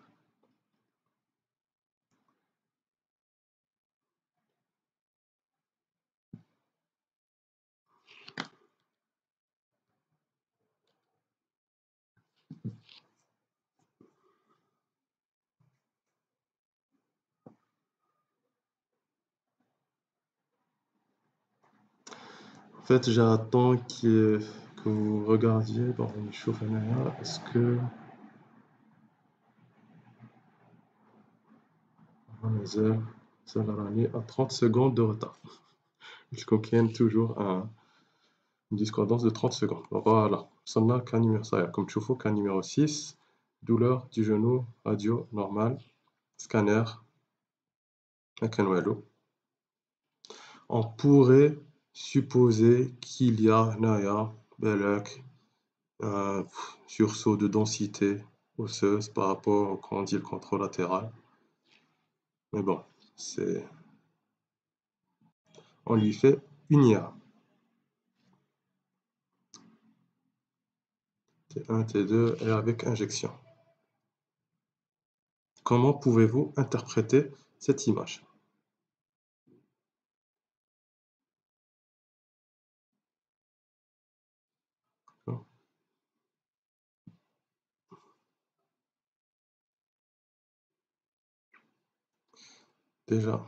En fait, j'attends que vous regardiez. Bon, on chauffe un air. Est-ce que les heures Salarani a 30 secondes de retard? Ils contiennent toujours une discordance de 30 secondes. Voilà. Sonne cas numéro ça, comme tu vois, cas numéro 6. Douleur du genou, radio normal, scanner, un canwello. On pourrait supposer qu'il y a Naya, Belek, un sursaut de densité osseuse par rapport au condyle contralatéral. Mais bon, on lui fait une IRA. T1, T2 et avec injection. Comment pouvez-vous interpréter cette image? Déjà,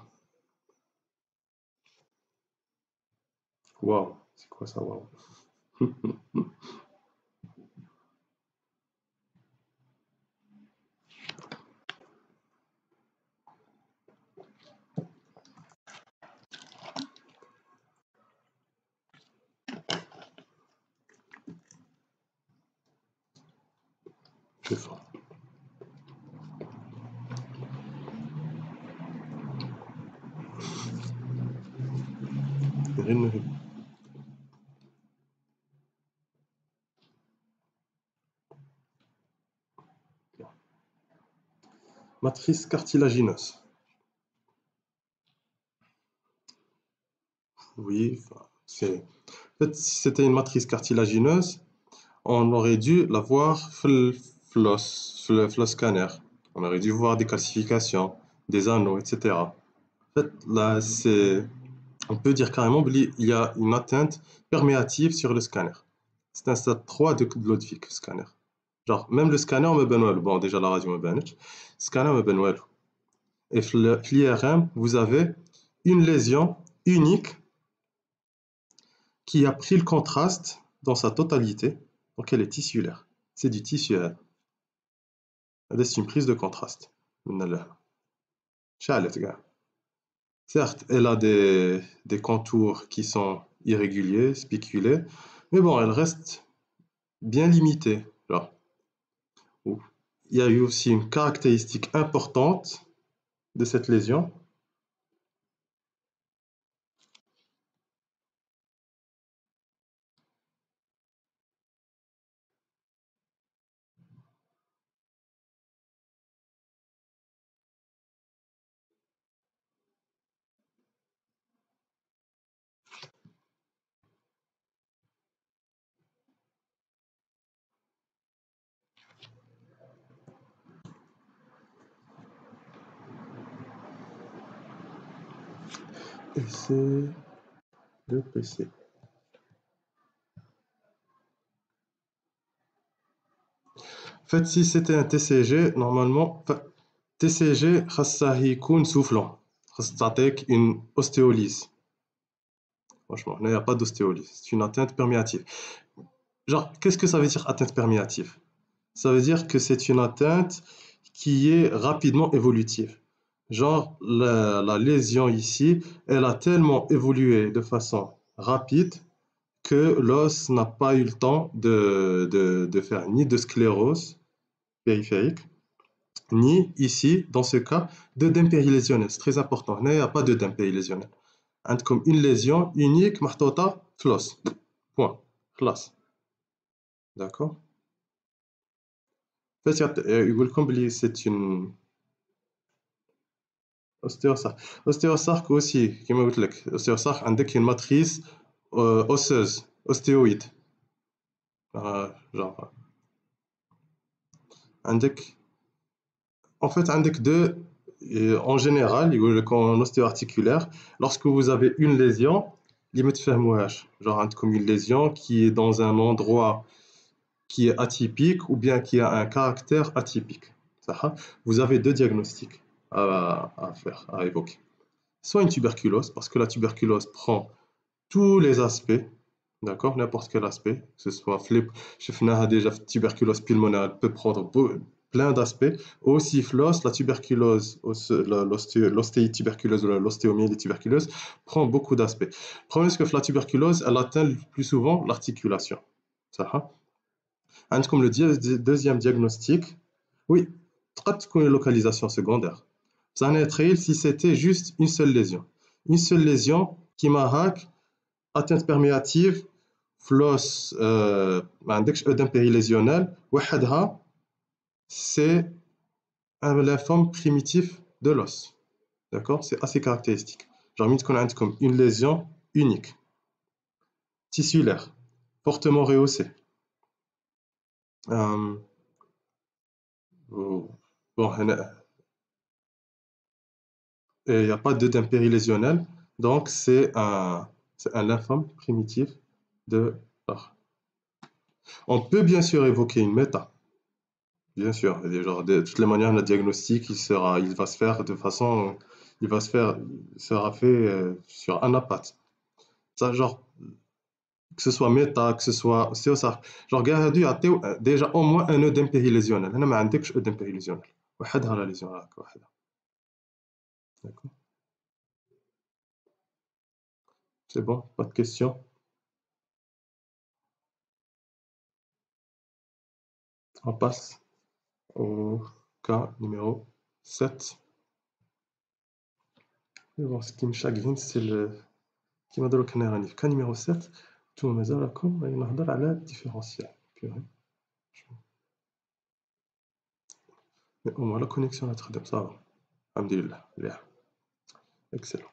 waouh, c'est quoi ça, waouh? C'est fort. Matrice cartilagineuse. Oui, en fait, si c'était une matrice cartilagineuse, on aurait dû la voir le scanner. On aurait dû voir des calcifications, des anneaux, etc. En fait, là, on peut dire carrément qu'il y a une atteinte perméative sur le scanner. C'est un stade 3 de Ludwig, scanner. Genre, même le scanner me ben well. Bon, déjà la radio me ben. Le scanner me ben well. Et l'IRM, vous avez une lésion unique qui a pris le contraste dans sa totalité. Donc, elle est tissulaire. C'est du tissulaire. C'est une prise de contraste. Certes, elle a des contours qui sont irréguliers, spiculés, mais bon, elle reste bien limitée. Là. Il y a eu aussi une caractéristique importante de cette lésion. Et c'est le PC. En fait, si c'était un TCG, normalement, TCG, خاصه يكون soufflant. خاص تعطيك une ostéolyse. Franchement, il n'y a pas d'ostéolyse. C'est une atteinte perméative. Genre, qu'est-ce que ça veut dire atteinte perméative? Ça veut dire que c'est une atteinte qui est rapidement évolutive. Genre, la lésion ici, elle a tellement évolué de façon rapide que l'os n'a pas eu le temps de faire ni de sclérose périphérique, ni ici, dans ce cas, d'œdème périlésionnel. C'est très important. Il n'y a pas d'œdème périlésionnel. Comme une lésion unique, محطوطة في l'os. Point. Classe. D'accord? En fait, يقول لكم بلي c'est une ostéosarque. Ostéosarque aussi, كما قلت لك, ostéosarque عندك une matrice osseuse, ostéoïde. Genre, عندك en fait عندك deux en général en ostéo-articulaire lorsque vous avez une lésion اللي ما تفهموهاش genre عندكم une lésion qui est dans un endroit qui est atypique ou bien qui a un caractère atypique. Vous avez deux diagnostics à faire, à évoquer. Soit une tuberculose, parce que la tuberculose prend tous les aspects, d'accord, n'importe quel aspect, que ce soit flip, déjà tuberculose pulmonaire peut prendre plein d'aspects. Aussi FLOS, la tuberculose, l'ostéituberculose ou l'ostéomyélituberculose prend beaucoup d'aspects. Le problème, c'est que la tuberculose, elle atteint le plus souvent l'articulation. Comme le deuxième diagnostic, oui, une localisation secondaire. Ça n'est très si c'était juste une seule lésion. Une seule lésion qui marque atteinte perméative, floss, œdème périlésionnel, c'est un lymphome primitif de l'os. D'accord? C'est assez caractéristique. J'ai envie de connaître comme une lésion unique, tissulaire, fortement rehaussée. Bon, il n'y a pas d'œdème périlésionnel, donc c'est un lymphome primitif de l'os. On peut bien sûr évoquer une méta. Bien sûr, de toutes les manières, le diagnostic, il va se faire de façon, sera fait sur Anapat. Ça, genre, que ce soit méta, que ce soit COSAR, genre, déjà au moins un œdème périlésionnel. Je n'ai pas d'œdème périlésionnel. وحدها la lésion, وحدها. D'accord. C'est bon, pas de questions. On passe au cas numéro 7. Bon, ce qui me chagrine, c'est le qui m'a donné le cas numéro 7. Tout le monde comme il نهضر على différentiel. Mais au moins la connexion est très bien, ça va. Alhamdulillah, bien. Excellent.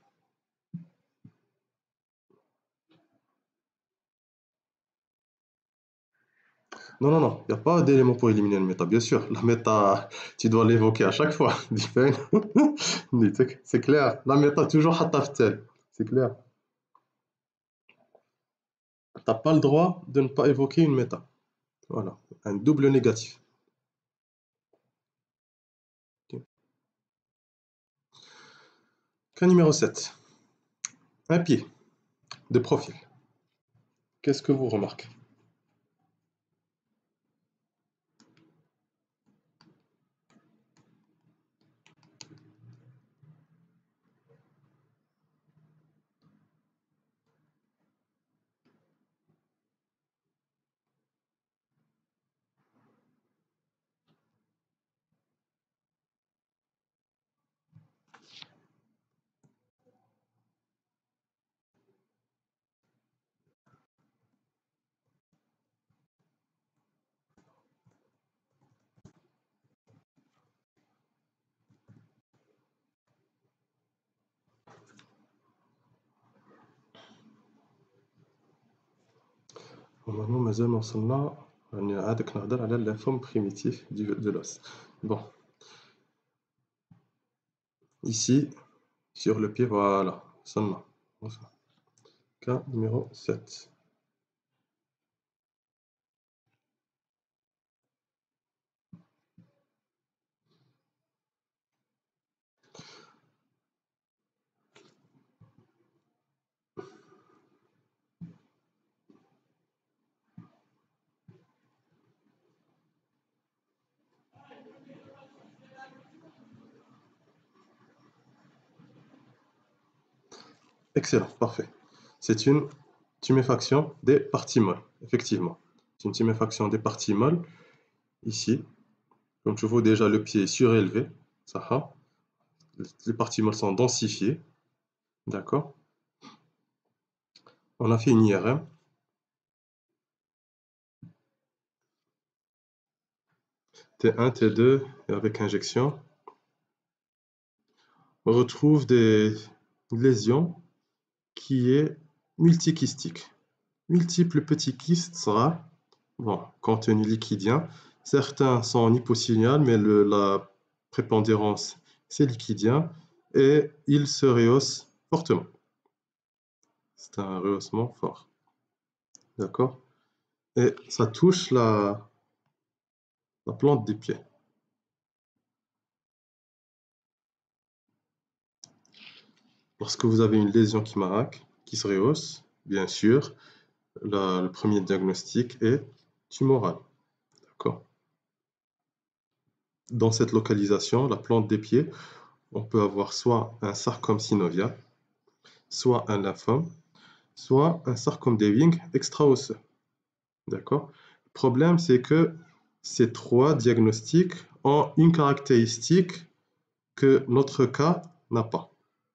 Non, non, non, il n'y a pas d'élément pour éliminer une méta, bien sûr. La méta, tu dois l'évoquer à chaque fois. C'est clair. La méta, toujours hataftel. C'est clair. Tu n'as pas le droit de ne pas évoquer une méta. Voilà, un double négatif. Okay. Cas numéro 7. Un pied de profil. Qu'est-ce que vous remarquez? Normalement, مازال ما وصلنا يعني عادك نهضر على الليمفوم primitif de l'os. Bon. Ici, sur le pied, voilà. Seulement. Cas numéro 7. Excellent, parfait. C'est une tuméfaction des parties molles, effectivement. C'est une tuméfaction des parties molles. Ici, comme tu vois déjà, le pied est surélevé. Ça, les parties molles sont densifiées. D'accord. On a fait une IRM. T1, T2, avec injection. On retrouve des lésions qui est multikystique. Multiples petits kystes sera, bon, contenu liquidien, Certains sont en hyposignal, mais la prépondérance, c'est liquidien, et il se rehausse fortement. C'est un rehaussement fort. D'accord? Et ça touche la plante des pieds. Lorsque vous avez une lésion qui maraque, qui se rehausse, bien sûr, le premier diagnostic est tumoral. D'accord? Dans cette localisation, la plante des pieds, on peut avoir soit un sarcome synovial, soit un lymphome, soit un sarcome d'Ewing extra-osseux. D'accord? Le problème, c'est que ces trois diagnostics ont une caractéristique que notre cas n'a pas.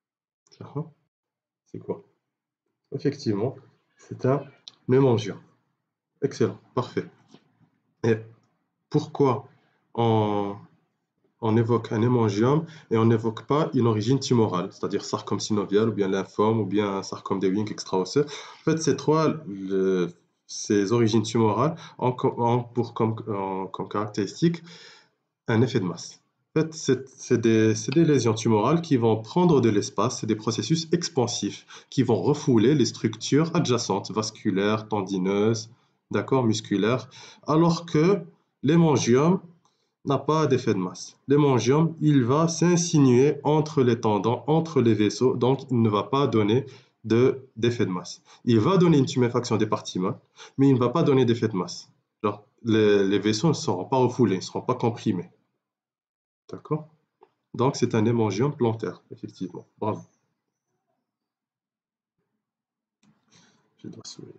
C'est quoi? Effectivement, c'est un hémangiome. Excellent, parfait. Et pourquoi on, on évoque un hémangiome et on n'évoque pas une origine tumorale, c'est-à-dire sarcome synovial ou bien lymphome ou bien un sarcome d'Ewing extra-osseux? En fait, ces origines tumorales ont comme caractéristique un effet de masse. En fait, c'est des lésions tumorales qui vont prendre de l'espace, c'est des processus expansifs qui vont refouler les structures adjacentes, vasculaires, tendineuses, d'accord, musculaires, alors que l'hémangiome n'a pas d'effet de masse. L'hémangiome, il va s'insinuer entre les tendons, entre les vaisseaux, donc il ne va pas donner d'effet de masse. Il va donner une tuméfaction des parties-molles, mais il ne va pas donner d'effet de masse. Genre, les vaisseaux ne seront pas refoulés, ne seront pas comprimés. D'accord? Donc, c'est un hémangiome plantaire, effectivement. Bravo. Je dois sourire.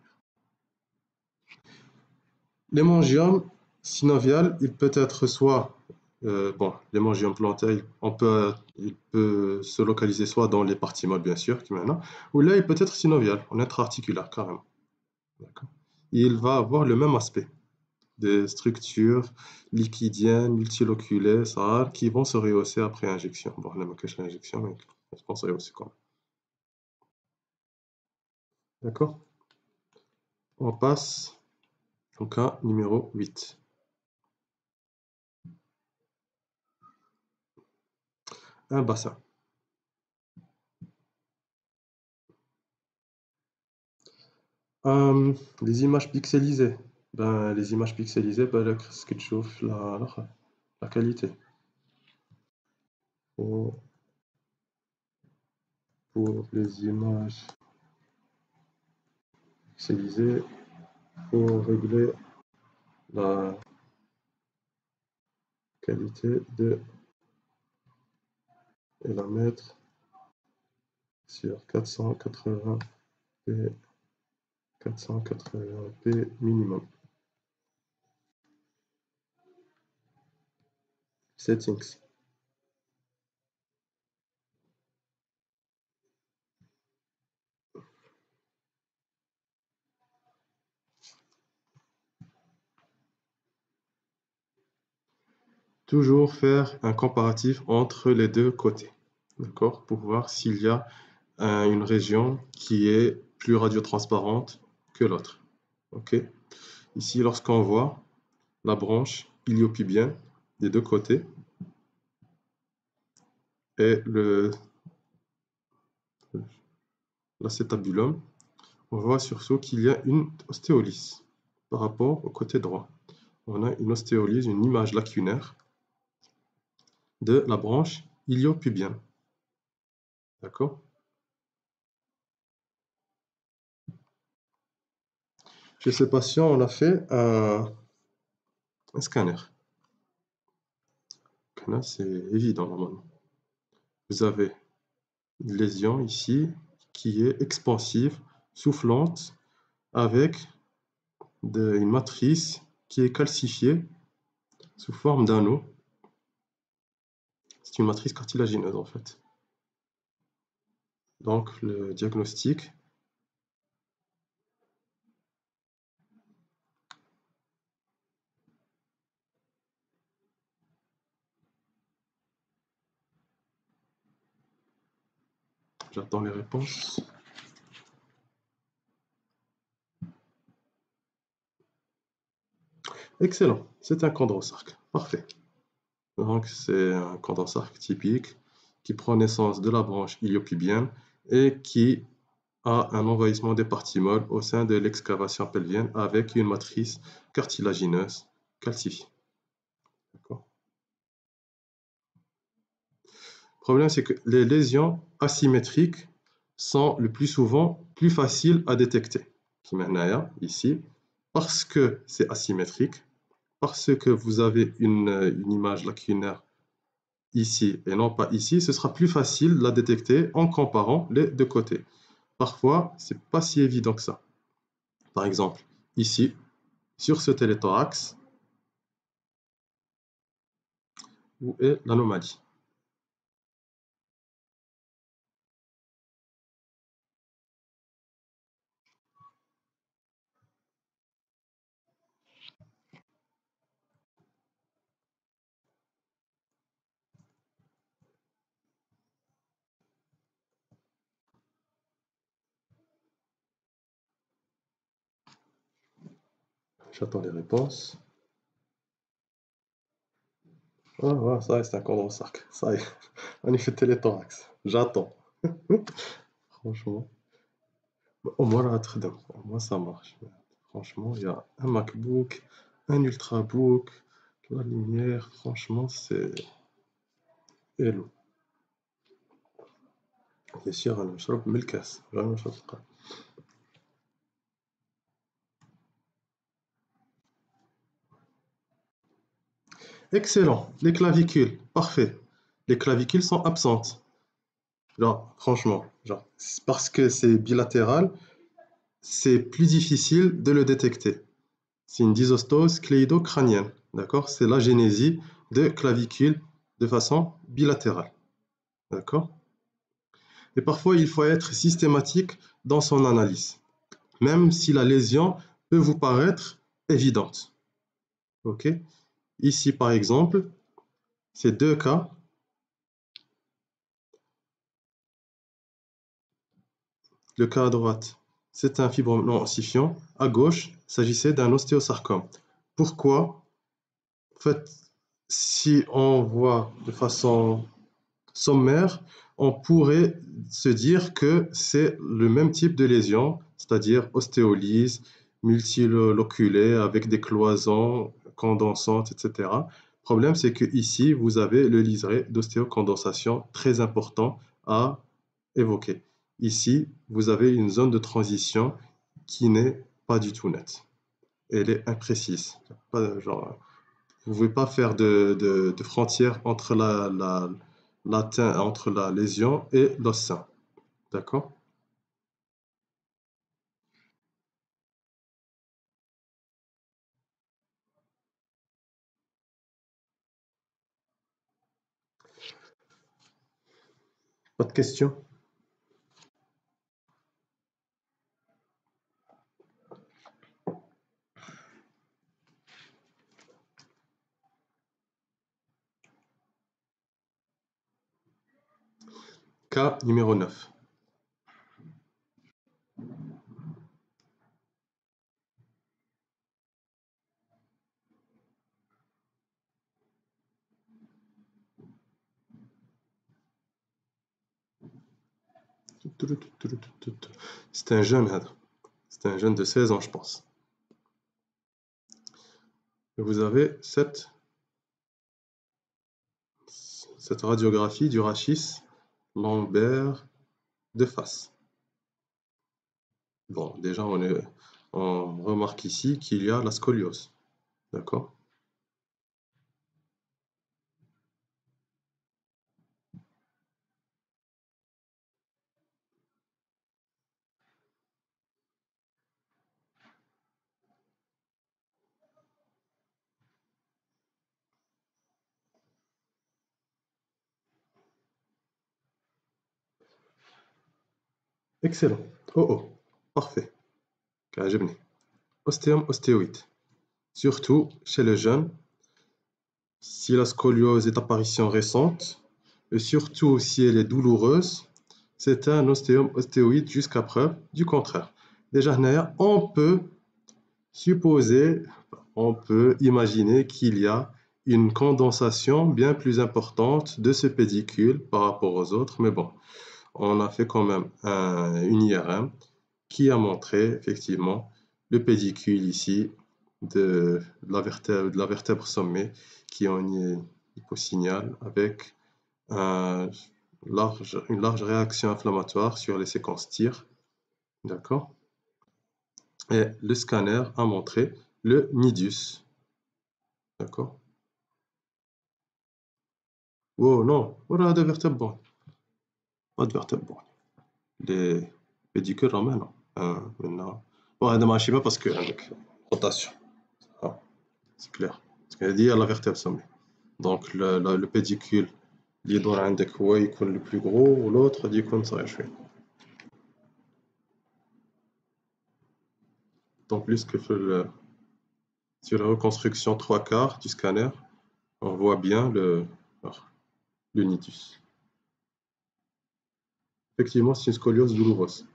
L'hémangiome synovial, il peut être soit, l'hémangiome plantaire, il peut se localiser soit dans les parties molles, bien sûr, qui maintenant, ou là, il peut être synovial, en intra-articulaire, carrément. D'accord? Il va avoir le même aspect, des structures liquidiennes, multiloculaires, rares, qui vont se rehausser après injection. Bon, on a caché l'injection, mais je pense que se rehausser quand même. D'accord? On passe au cas numéro 8. Un bassin. Les images pixelisées. Les images pixelisées, là, ce que tu chauffe la qualité. Pour, pour les images pixelisées, il faut régler la qualité et la mettre sur 480p, 480p minimum. Settings. Toujours faire un comparatif entre les deux côtés, d'accord, pour voir s'il y a une région qui est plus radiotransparente que l'autre. Ok. Ici, lorsqu'on voit la branche iliopubienne des deux côtés et l'acétabulum, on voit surtout qu'il y a une ostéolyse par rapport au côté droit. On a une ostéolyse, une image lacunaire de la branche iliopubienne. D'accord? Chez ce patient, on a fait un scanner. Le scanner, c'est évident normalement. Vous avez une lésion ici qui est expansive, soufflante, avec une matrice qui est calcifiée sous forme d'anneau. C'est une matrice cartilagineuse en fait. Donc le diagnostic, j'attends les réponses. Excellent, c'est un chondrosarque. Parfait. Donc, c'est un chondrosarque typique qui prend naissance de la branche iliopubienne et qui a un envahissement des parties molles au sein de l'excavation pelvienne avec une matrice cartilagineuse calcifiée. D'accord. Le problème, c'est que les lésions asymétriques sont le plus souvent plus faciles à détecter. Ici, parce que c'est asymétrique, parce que vous avez une image lacunaire ici et non pas ici, ce sera plus facile de la détecter en comparant les deux côtés. Parfois, c'est pas si évident que ça. Par exemple, ici, sur ce téléthorax, où est l'anomalie? J'attends les réponses. Ah, ça y est, c'est un chondrosarque. Ça y est, on y fait téléthorax. J'attends. Franchement. Au moins, là, au moins, ça marche. Franchement, il y a un MacBook, un Ultrabook, la lumière. Franchement, c'est hello. يسير أنا نشرب من الكاس غير نشرب القهوة. Excellent, les clavicules, parfait. Les clavicules sont absentes. Genre, franchement, genre, parce que c'est bilatéral, c'est plus difficile de le détecter. C'est une dysostose cléido-crânienne, d'accord? C'est la génésie de clavicules de façon bilatérale, d'accord? Et parfois, il faut être systématique dans son analyse, même si la lésion peut vous paraître évidente, ok? Ici, par exemple, ces deux cas. Le cas à droite, c'est un fibrome non ossifiant. À gauche, il s'agissait d'un ostéosarcome. Pourquoi? En fait, si on voit de façon sommaire, on pourrait se dire que c'est le même type de lésion, c'est-à-dire ostéolyse, multiloculaire avec des cloisons condensantes, etc. Le problème, c'est que ici, vous avez le liseré d'ostéocondensation très important à évoquer. Ici, vous avez une zone de transition qui n'est pas du tout nette. Elle est imprécise. Pas, genre, vous ne pouvez pas faire de frontière entre entre la lésion et l'os sain. D'accord? Pas de question? Cas numéro 9. C'est un jeune, c'est un jeune de 16 ans, je pense. Et vous avez cette radiographie du rachis lombaire de face. Bon, déjà, on remarque ici qu'il y a la scoliose. D'accord? Excellent. Oh oh, parfait. كعجبني. Ostéum ostéoïde. Surtout chez les jeunes, si la scoliose est d'apparition récente, et surtout si elle est douloureuse, c'est un ostéum ostéoïde jusqu'à preuve du contraire. Déjà, on peut supposer, on peut imaginer qu'il y a une condensation bien plus importante de ce pédicule par rapport aux autres. Mais bon, on a fait quand même une IRM qui a montré effectivement le pédicule ici de la vertèbre sommet qui ont une hyposignal avec une large réaction inflammatoire sur les séquences TIR. D'accord? Et le scanner a montré le nidus. D'accord? Oh non, voilà de vertèbre. Pas de vertèbre. Les pédicules ramènent. Maintenant. Bon, هذا ماشي pas parce que avec rotation. Ah, c'est clair. Parce qu'il dit à la vertèbre sommet. Donc le pédicule اللي يدور عندك هو يكون le plus gros ou l'autre يكون صغير شوية. D'autant plus que sur la reconstruction 3/4 du scanner, on voit bien le nidus. Effectivement, c'est une scoliose douloureuse.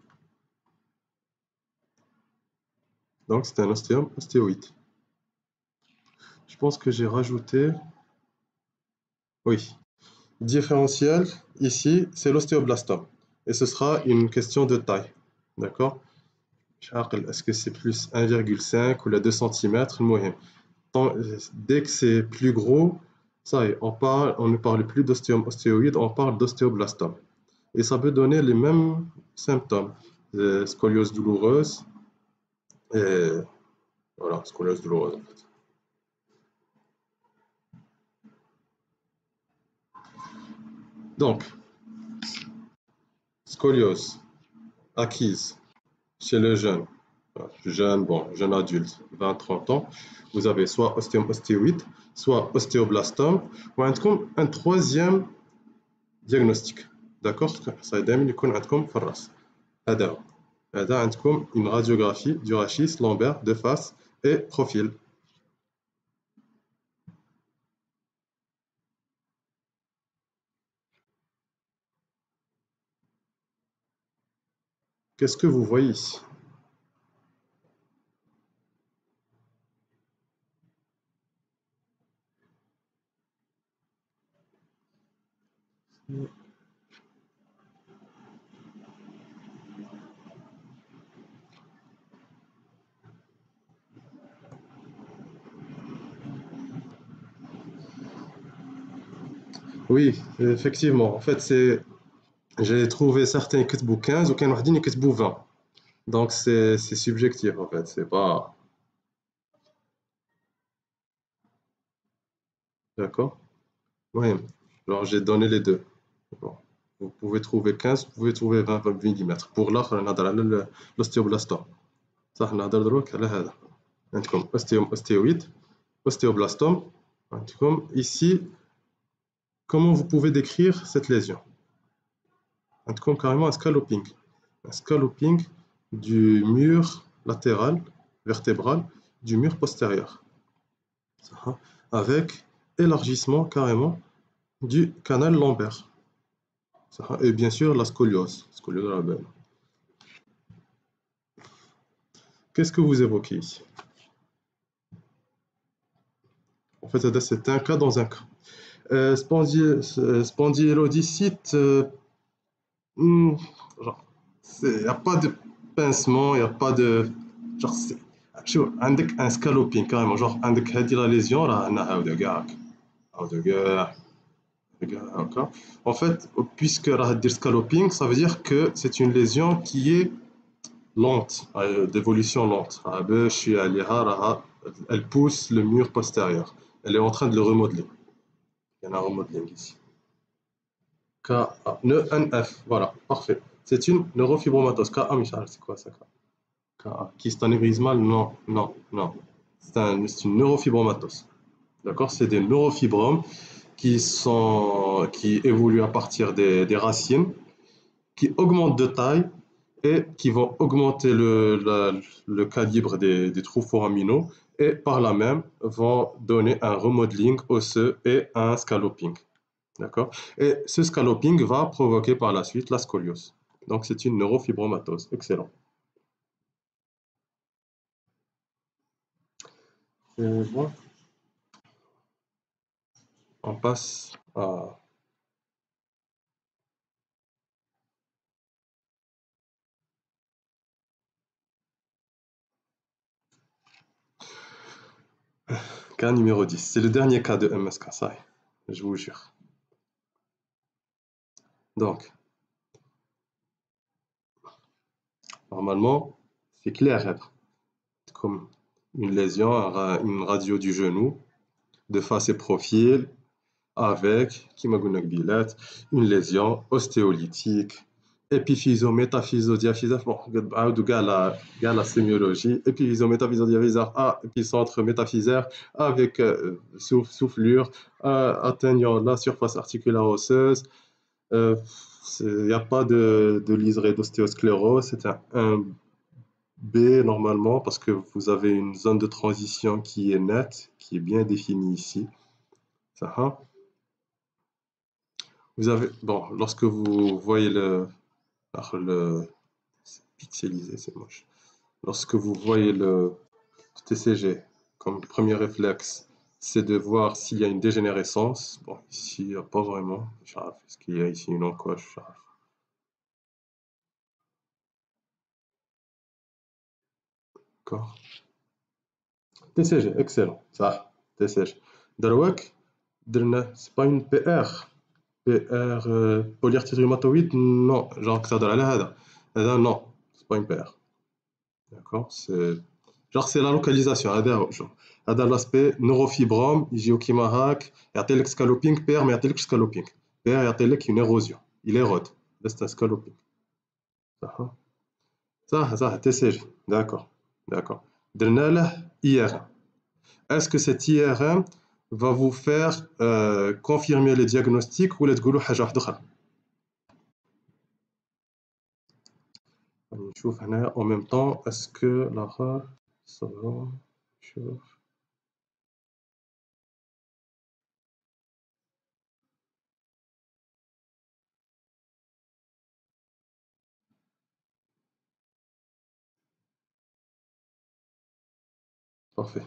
Donc, c'est un ostéome ostéoïde. Je pense que j'ai rajouté... Oui. Différentiel, ici, c'est l'ostéoblastome. Et ce sera une question de taille. D'accord? Est-ce que c'est plus 1,5 ou la 2 cm? Dès que c'est plus gros, ça y est, on ne parle plus d'ostéome ostéoïde, on parle d'ostéoblastome. Et ça peut donner les mêmes symptômes. Scoliose douloureuse. Et voilà, scoliose douloureuse en fait. Donc, scoliose acquise chez le jeune, jeune adulte, 20-30 ans, vous avez soit ostéome ostéoïde, soit ostéoblastome, ou un troisième diagnostic. D'accord? Ça دائما يكون عندكم في الراس. هذا عندكم une radiographie du rachis lombaire de face et profil. Qu'est-ce que vous voyez ici? Oui, effectivement. En fait, j'ai trouvé certains qui كتبوا 15 وكان واحدين يكتبوا 20. Donc c'est subjectif en fait, c'est pas d'accord. Oui, alors j'ai donné les deux. Bon. Vous pouvez trouver 15, vous pouvez trouver 20 mm. Pour l'autre نهضر على l'ostéoblastome. صح نهضر دروك على هذا. عندكم ostéoïde, ostéoblastome. عندكم ici comment vous pouvez décrire cette lésion? عندكم carrément un scalloping du mur latéral vertébral du mur postérieur, avec élargissement carrément du canal lombaire. Et bien sûr la scoliose de la benne. Qu'est-ce que vous évoquez ici? En fait, c'est un cas dans un cas. Spondylodicite, il n'y a pas de pincement, il n'y a pas de... Genre, عندك un scalloping carrément, genre عندك هذه la lésion راه هنا عاود كاع d'accord. En fait, puisque راه دير scalloping, ça veut dire que c'est une lésion qui est lente, d'évolution lente. Elle pousse le mur postérieur. Elle est en train de le remodeler. Il y en a un remodeling ici. KA9NF, voilà, parfait. C'est une neurofibromatose. KA, Michel, c'est quoi ça? KA. Kyste anévrismale? Non, non, non. C'est une neurofibromatose. D'accord? C'est des neurofibromes qui évoluent à partir des racines, qui augmentent de taille et qui vont augmenter le calibre des trous foraminaux et par là même vont donner un remodeling osseux et un scalloping. D'accord? Et ce scalloping va provoquer par la suite la scoliose. Donc c'est une neurofibromatose. Excellent. C'est bon. On passe à cas numéro 10. C'est le dernier cas de MSK, ça y est, je vous jure. Donc, normalement, c'est clair, comme une lésion, une radio du genou, de face et profil, avec, qui m'a une lésion ostéolytique, épiphyso, métaphyso, diaphysa, bon, la sémiologie, épiphyso, métaphyso, diaphysa, épicentre métaphysaire, avec soufflure, atteignant la surface articulaire osseuse. Il n'y a pas de liseré d'ostéosclérose, c'est un B normalement, parce que vous avez une zone de transition qui est nette, qui est bien définie ici. Ça, hein. Vous avez, bon, lorsque vous voyez c'est pixelisé, c'est moche. Lorsque vous voyez le TCG, comme premier réflexe, c'est de voir s'il y a une dégénérescence. Bon, ici, il n'y a pas vraiment. Est-ce qu'il y a ici une encoche? D'accord. TCG, excellent. Ça, TCG. Darouak, c'est pas une PR. PR polyarthrite rhumatoïde, non. Genre que ça donne à la non, c'est pas une PR. D'accord? C'est la localisation. هذا l'aspect neurofibrome يجيو كيما هاك يعطي لك scalloping PR ما يعطيلكش scalloping. PR يعطي لك une érosion. Il érode. Là c'est un scalloping. صح صح TCG. D'accord. D'accord. درنا له IRM. Est-ce que cet IRM va vous faire confirmer le diagnostic ولا تقولوا حاجة واحدة أخرى؟ نشوف هنا en même temps est-ce que Lara ça va نشوف parfait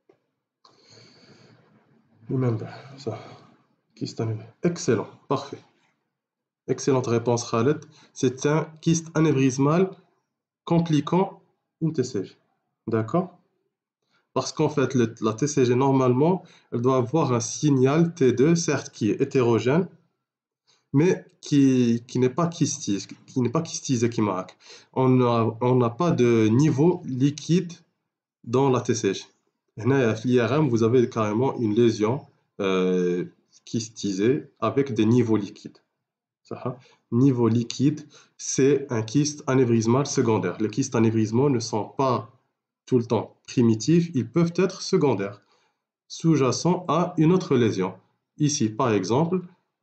remember ça kyste excellent parfait excellente réponse Khaled c'est un kyste anévrismal compliquant une TCG d'accord parce qu'en fait la TCG normalement elle doit avoir un signal T2 certes qui est hétérogène mais qui n'est pas kystique, qui n'est pas kystisé qui marque. On n'a pas de niveau liquide dans la TCG. Là, à l'IRM, vous avez carrément une lésion kystisée avec des niveaux liquides. Ça, niveau liquide, c'est un kyste anévrismal secondaire. Les kystes anévrismaux ne sont pas tout le temps primitifs, ils peuvent être secondaires, sous-jacents à une autre lésion. Ici, par exemple,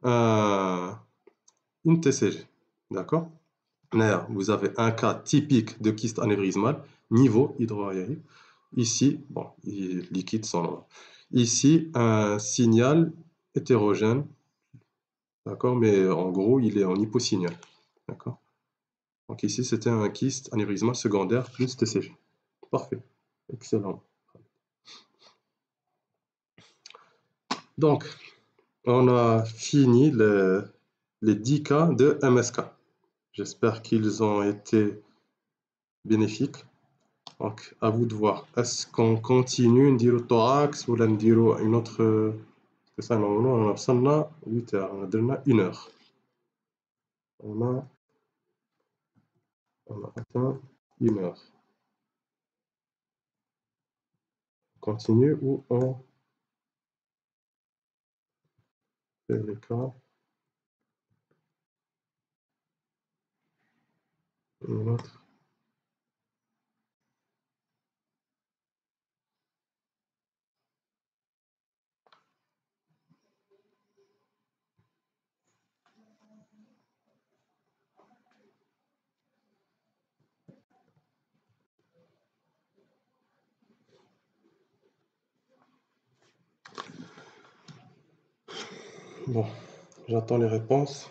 une TCG. D'accord? Là, vous avez un cas typique de kyste anévrismal, niveau hydroaérique. Ici, bon, liquide sans nom. Ici, un signal hétérogène. D'accord? Mais en gros, il est en hyposignal. D'accord? Donc ici, c'était un kyste anévrismal secondaire plus TCG. Parfait. Excellent. Donc, on a fini les 10 cas de MSK. J'espère qu'ils ont été bénéfiques. Donc, à vous de voir. Est-ce qu'on continue, نديرو thorax ou نديرو une autre... C'est ça, normalement, on a وصلنا 8 heures, on a درنا 1 heure. On a atteint 1 heure. On continue ou on fait les cas une autre. Bon, j'attends les réponses.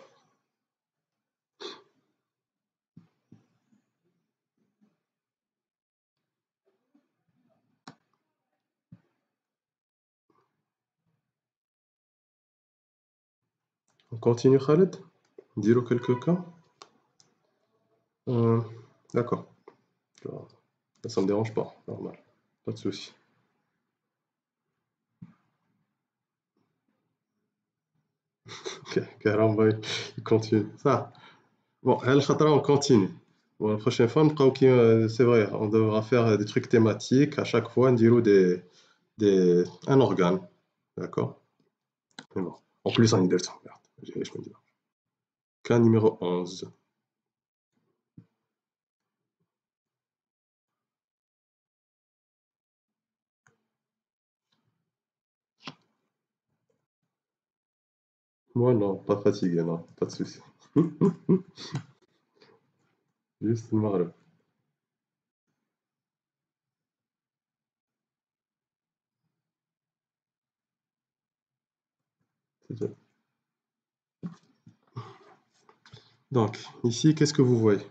On continue, Khaled? Dis-le quelques cas. D'accord. Ça me dérange pas, normal. Pas de souci. Ok, caramba, il continue. Ça. Bon, on continue. Bon, la prochaine fois, c'est vrai, on devra faire des trucs thématiques. À chaque fois, on dira un organe. D'accord? Mais bon. En plus, on y merde. Je me dis. Cas numéro 11. Moi, non, pas fatigué, non, pas de souci. Juste marre. Donc, ici, qu'est-ce que vous voyez?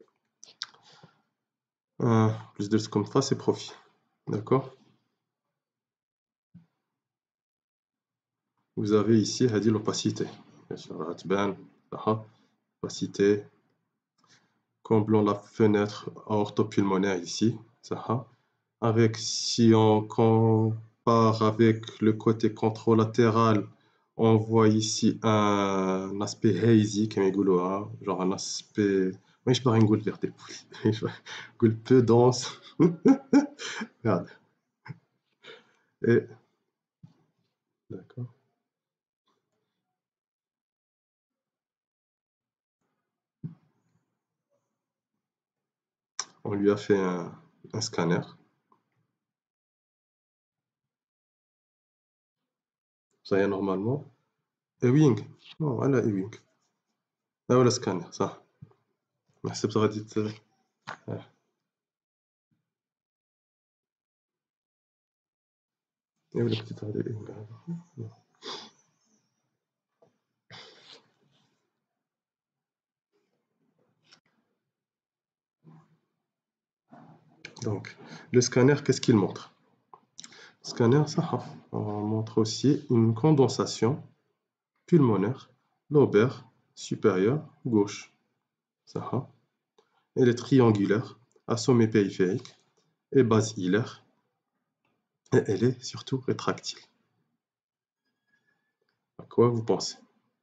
Plus de comme face et profit. D'accord? Vous avez ici, dit l'opacité. Bien sûr, opacité, comblons la fenêtre orthopulmonaire ici. Ça. Avec, si on compare avec le côté controlatéral, on voit ici un aspect hazy, comme genre un aspect. Mais je parle une verte, une peu dense. Regarde. Et, d'accord. On lui a fait un scanner. Ça y est, normalement. Ewing. Non, elle a Ewing. Ah, le scanner, ça. Merci pour dit. Et où la petite Ewing? Donc, le scanner, qu'est-ce qu'il montre? Le scanner, ça montre aussi une condensation pulmonaire lobaire supérieure gauche. Ça, elle est triangulaire, à sommet périphérique et base hilaire, et elle est surtout rétractile. À quoi vous pensez?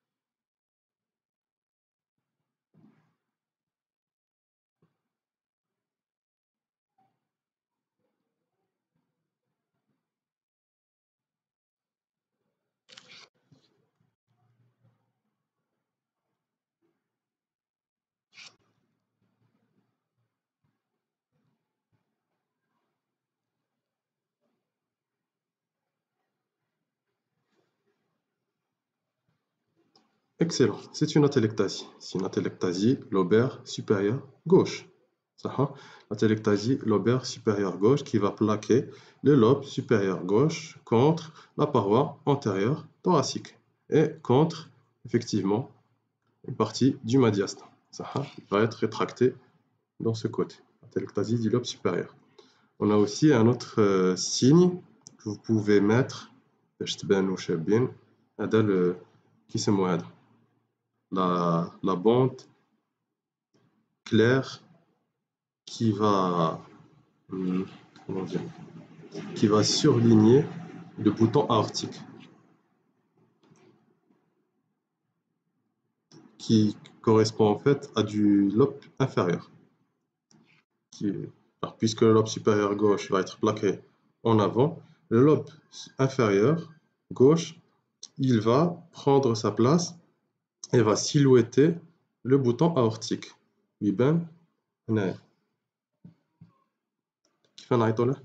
Excellent, c'est une atelectasie. C'est une atelectasie lobaire supérieure gauche. Ça, atelectasie lobaire supérieure gauche qui va plaquer le lobe supérieur gauche contre la paroi antérieure thoracique et contre, effectivement, une partie du médiastin. Ça va être rétracté dans ce côté, atelectasie du lobe supérieur. On a aussi un autre signe que vous pouvez mettre, qui se moindre. La bande claire qui va, comment dire, qui va surligner le bouton aortique, qui correspond en fait à du lobe inférieur. Alors, puisque le lobe supérieur gauche va être plaqué en avant, le lobe inférieur gauche, il va prendre sa place et va silhouetter le bouton aortique. يبان هنا كيف نعيطوا له؟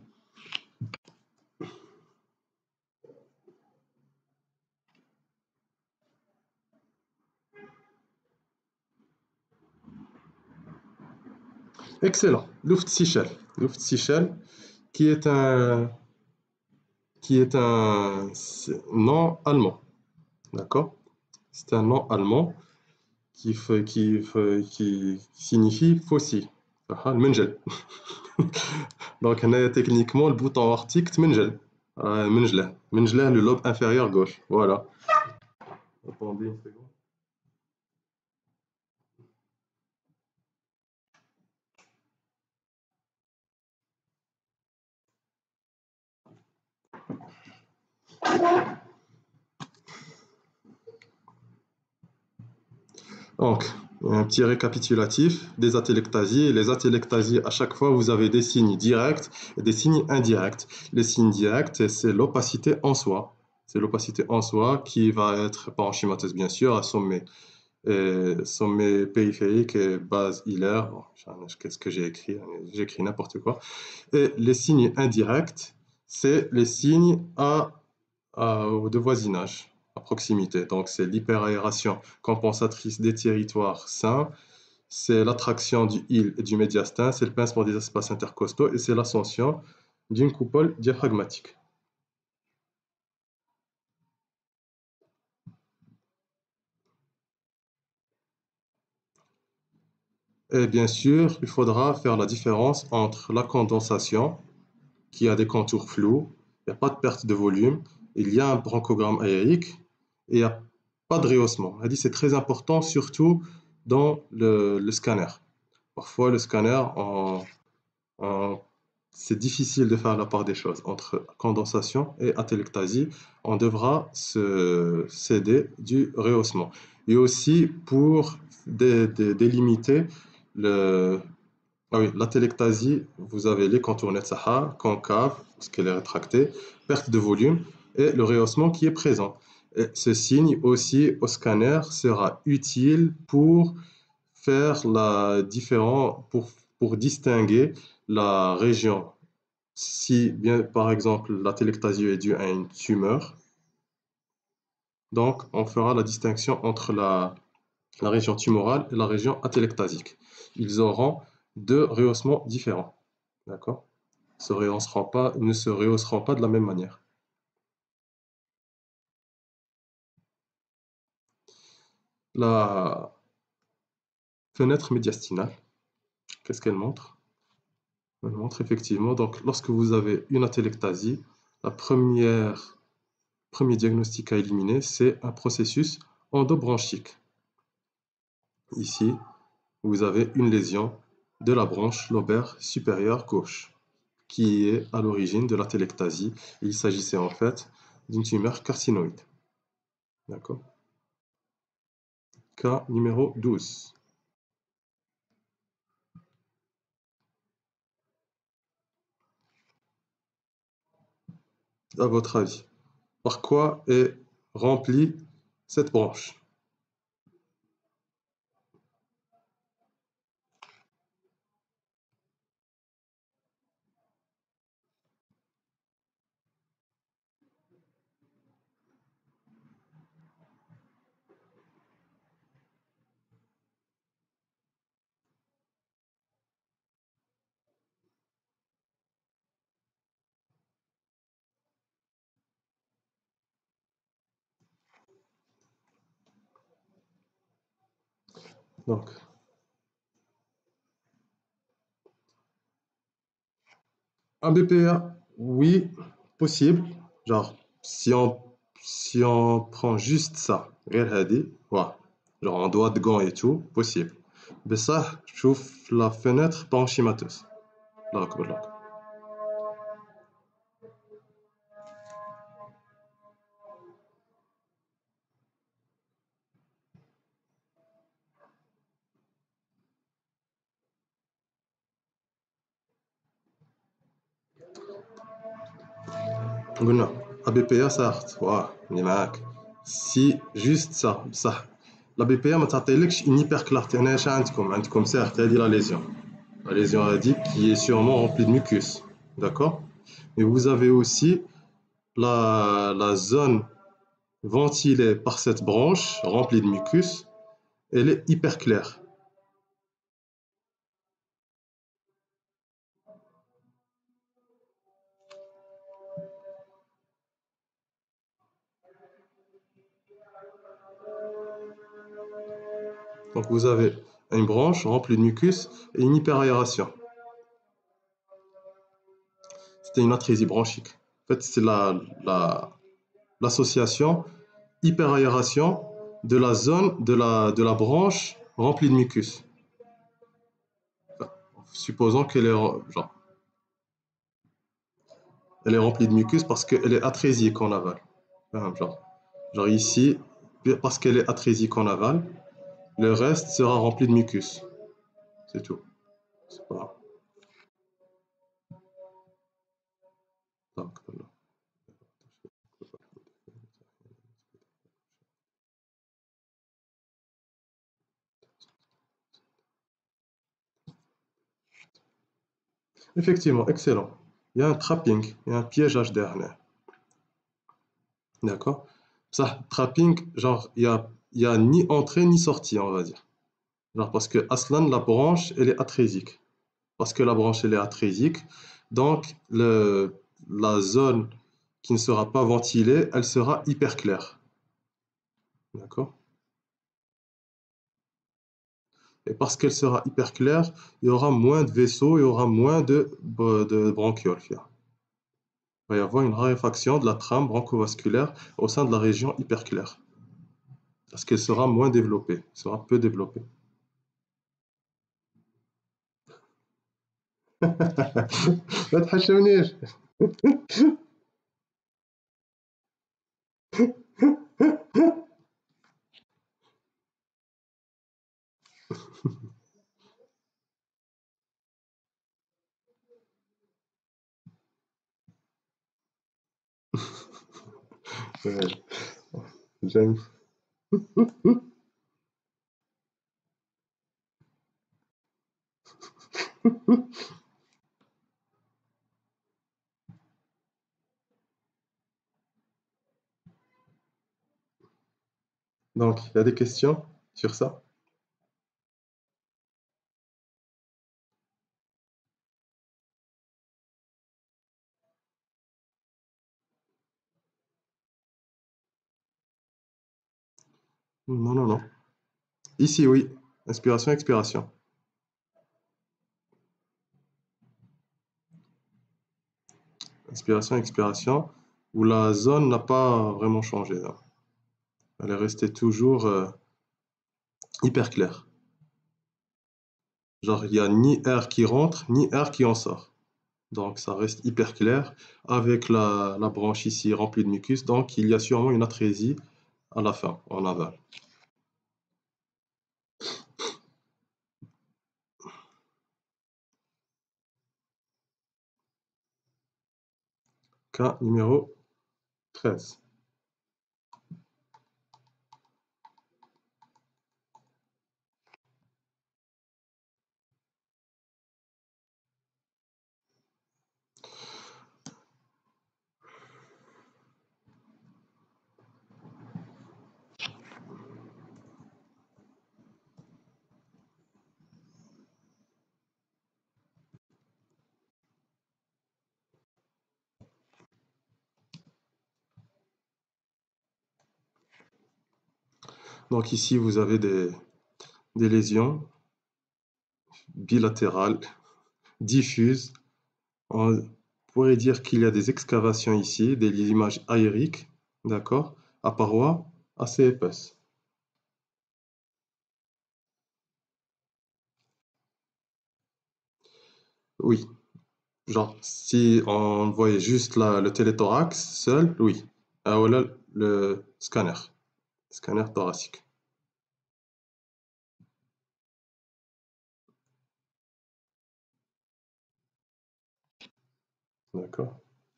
Excellent. Luft-Sichel. Luft-Sichel, qui est un, qui est un nom allemand. D'accord? C'est un nom allemand qui signifie faucille. المنجل. Donc, on a techniquement le bouton aortique منجل. منجله. منجله, le lobe inférieur gauche. Voilà. Attendez une seconde. Donc, un petit récapitulatif des atélectasies. Les atélectasies, à chaque fois, vous avez des signes directs et des signes indirects. Les signes directs, c'est l'opacité en soi. C'est l'opacité en soi qui va être parenchymateuse, bien sûr, à sommet périphérique et base hilaire. Bon, qu'est-ce que j'ai écrit? J'ai écrit n'importe quoi. Et les signes indirects, c'est les signes de voisinage, à proximité. Donc, c'est l'hyperaération compensatrice des territoires sains, c'est l'attraction du hile et du médiastin, c'est le pincement des espaces intercostaux et c'est l'ascension d'une coupole diaphragmatique. Et bien sûr, il faudra faire la différence entre la condensation, qui a des contours flous, il n'y a pas de perte de volume, il y a un bronchogramme aérique et il n'y a pas de rehaussement. Elle dit c'est très important, surtout dans le scanner. Parfois, le scanner, c'est difficile de faire la part des choses entre condensation et atélectasie. On devra se céder du rehaussement. Et aussi pour délimiter le, ah oui, l'atélectasie, vous avez les contournettes Saha, concave, parce qu'elle est rétractée, perte de volume, et le rehaussement qui est présent. Et ce signe aussi au scanner sera utile pour faire la différence, pour distinguer la région. Si bien, par exemple, l'atélectasie est due à une tumeur, donc on fera la distinction entre la région tumorale et la région atélectasique. Ils auront deux rehaussements différents. D'accord? Ne se rehausseront pas de la même manière. La fenêtre médiastinale, qu'est-ce qu'elle montre? Elle montre effectivement, donc lorsque vous avez une atélectasie, premier diagnostic à éliminer, c'est un processus endobronchique. Ici, vous avez une lésion de la branche lobaire supérieure gauche, qui est à l'origine de l'atélectasie. Il s'agissait en fait d'une tumeur carcinoïde. D'accord? Cas numéro 12. À votre avis, par quoi est remplie cette branche? Donc, un BPA, oui, possible. Genre, si on prend juste ça, غير هادي, ouais. Genre en doigt de gant et tout, possible. Mais ça, je trouve la fenêtre parenchymateuse. Là, là. قلنا ABPA صارت واه اللي معاك سي جوست صح بصح لا بي بي ما تعطيلكش اون هيبر كلارتي. انا اش عندكم سيرت هذه لا ليزيون هذه qui est sûrement remplie de mucus, d'accord, mais vous avez aussi la zone ventilée par cette branche remplie de mucus, elle est hyper claire. Donc vous avez une branche remplie de mucus et une hyperaération. C'était une atrésie bronchique. En fait, c'est l'association hyperaération de la zone de la branche remplie de mucus. Supposons qu'elle est, elle est remplie de mucus parce qu'elle est atrésique en aval. Genre ici, parce qu'elle est atrésique en aval, le reste sera rempli de mucus. C'est tout. C'est pas... Donc, voilà. Effectivement, excellent. Il y a un trapping, il y a un piégeage derrière. D'accord? Ça, trapping, genre, il y a ni entrée ni sortie, on va dire. Genre, parce que Aslan, la branche, elle est atrésique. Parce que la branche, elle est atrésique, donc la zone qui ne sera pas ventilée, elle sera hyper claire. D'accord? Et parce qu'elle sera hyper claire, il y aura moins de vaisseaux, il y aura moins de bronchioles. Il va y avoir une raréfaction de la trame bronchovasculaire au sein de la région hyperclaire. Parce qu'elle sera moins développée, sera peu développée. ما تحشمنيش. J'aime. Donc, il y a des questions sur ça? Non, non, non. Ici, oui. Inspiration, expiration. Inspiration, expiration. Où la zone n'a pas vraiment changé, là. Elle est restée toujours hyper claire. Genre, il n'y a ni air qui rentre, ni air qui en sort. Donc, ça reste hyper clair. Avec la branche ici remplie de mucus, donc il y a sûrement une atrésie à la fin, en aval. Cas numéro 13. Donc ici, vous avez des lésions bilatérales, diffuses. On pourrait dire qu'il y a des excavations ici, des limages aériques, d'accord, à parois assez épaisses. Oui, genre, si on voyait juste le téléthorax seul, oui. Ah, voilà le scanner thoracique. D'accord.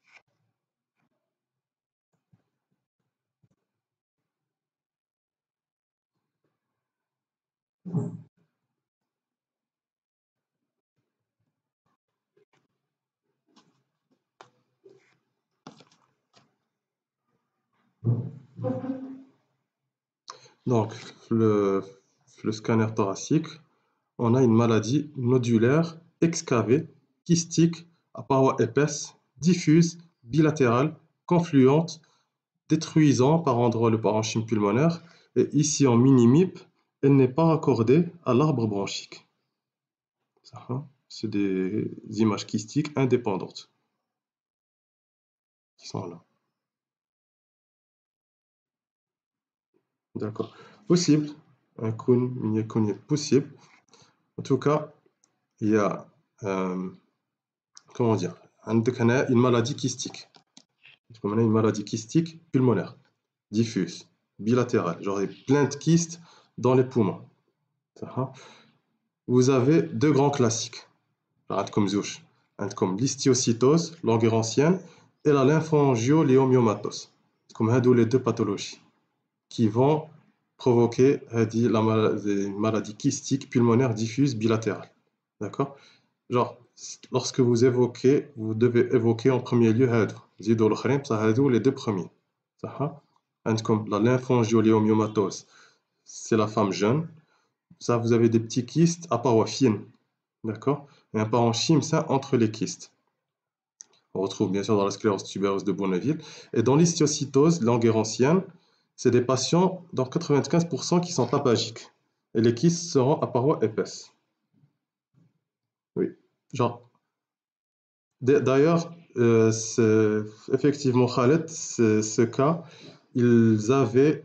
Donc, le, le scanner thoracique, on a une maladie nodulaire, excavée, kystique, à parois épaisses, diffuse, bilatérale, confluente, détruisant par endroits le parenchyme pulmonaire. Et ici, en mini-MIP, elle n'est pas raccordée à l'arbre bronchique. Ça, hein, c'est des images kystiques indépendantes qui sont là. D'accord. Possible. Un cône, mini cône est possible. En tout cas, il y a, euh, comment dire, une maladie kystique. Une maladie kystique pulmonaire. diffuse, bilatérale. Genre, il y a plein de kystes dans les poumons. Vous avez deux grands classiques. Comme zouch. Comme l'histiocytose, longueur ancienne, et la lymphangioléomyomatose. Comme les deux pathologies qui vont provoquer la maladie kystique pulmonaire diffuse bilatérale. D'accord? Genre, lorsque vous évoquez, vous devez évoquer en premier lieu les deux premiers. Comme la lymphangioléomyomatose, c'est la femme jeune. Ça, vous avez des petits kystes à parois fines. D'accord? Et un parenchyme sain entre les kystes. On retrouve bien sûr dans la sclérose tubereuse de Bonneville. Et dans l'histiocytose, langue ancienne, c'est des patients, dans 95% qui sont aphagiques. Et les kystes seront à parois épaisses. Oui. Genre, d'ailleurs, effectivement, Khaled, ce cas, ils avaient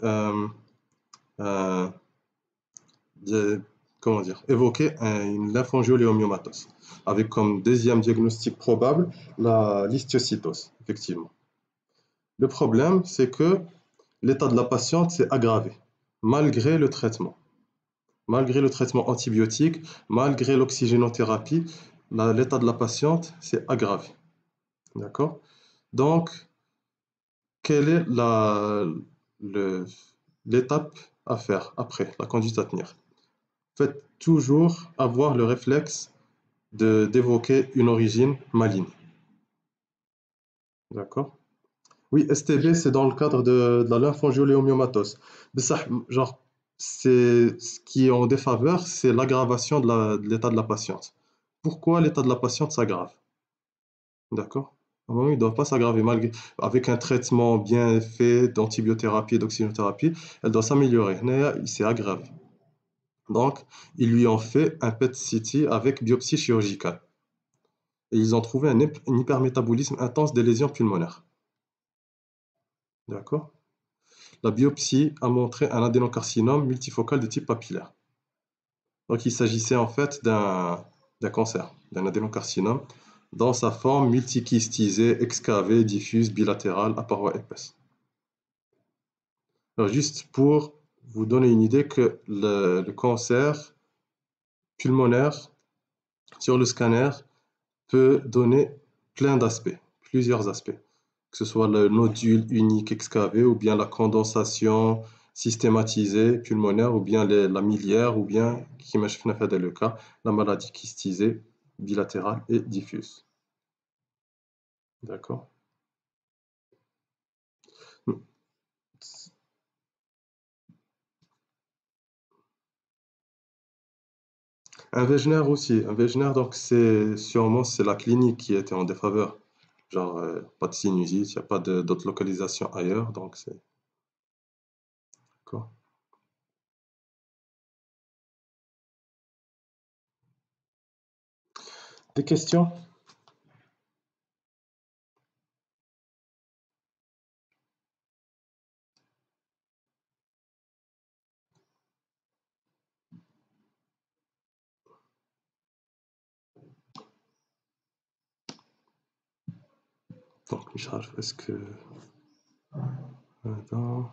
comment dire, évoqué une lymphangioléomyomatose, avec comme deuxième diagnostic probable la l'histiocytose, effectivement. Le problème, c'est que l'état de la patiente s'est aggravé, malgré le traitement. Malgré le traitement antibiotique, malgré l'oxygénothérapie, l'état de la patiente s'est aggravé. D'accord? Donc, quelle est l'étape à faire après, la conduite à tenir? Faites toujours avoir le réflexe d'évoquer une origine maligne. D'accord? Oui, STB, c'est dans le cadre de la lymphangioléomyomatose. Mais ça, genre, ce qui est en défaveur, c'est l'aggravation de l'état de la patiente. Pourquoi l'état de la patiente s'aggrave? D'accord? À un moment, il ne doit pas s'aggraver malgré, avec un traitement bien fait d'antibiothérapie et d'oxygénothérapie, elle doit s'améliorer. Mais il s'est aggravé. Donc, ils lui ont fait un PET-CT avec biopsie chirurgicale. Et ils ont trouvé un hypermétabolisme intense des lésions pulmonaires. D'accord? La biopsie a montré un adénocarcinome multifocal de type papillaire. Donc, il s'agissait en fait d'un cancer, d'un adénocarcinome, dans sa forme multikystisée, excavée, diffuse, bilatérale, à parois épaisses. Alors, juste pour vous donner une idée que le cancer pulmonaire sur le scanner peut donner plein d'aspects, plusieurs aspects, que ce soit le nodule unique excavé ou bien la condensation systématisée pulmonaire ou bien la miliaire ou bien, qui m'a fait le cas, la maladie kystisée bilatérale et diffuse. D'accord? Un Wegener aussi. Un Wegener, donc c'est sûrement c'est la clinique qui était en défaveur. Genre, pas de sinusite, il n'y a pas d'autre localisation ailleurs, donc c'est. D'accord. Des questions? Donc, Michel, est-ce que. Attends.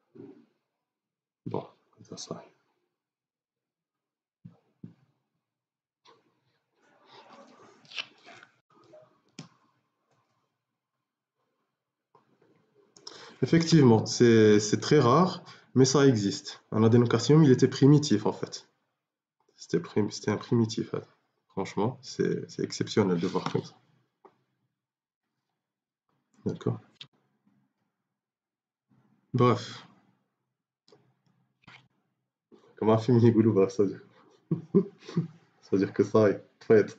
Bon, ça ça. Effectivement, c'est très rare, mais ça existe. Un adénocarcinome, il était primitif en fait. C'était un primitif. Franchement, c'est exceptionnel de voir comme ça. D'accord. Bref, comme un film Nigoulou, bref, ça veut dire que ça est fait.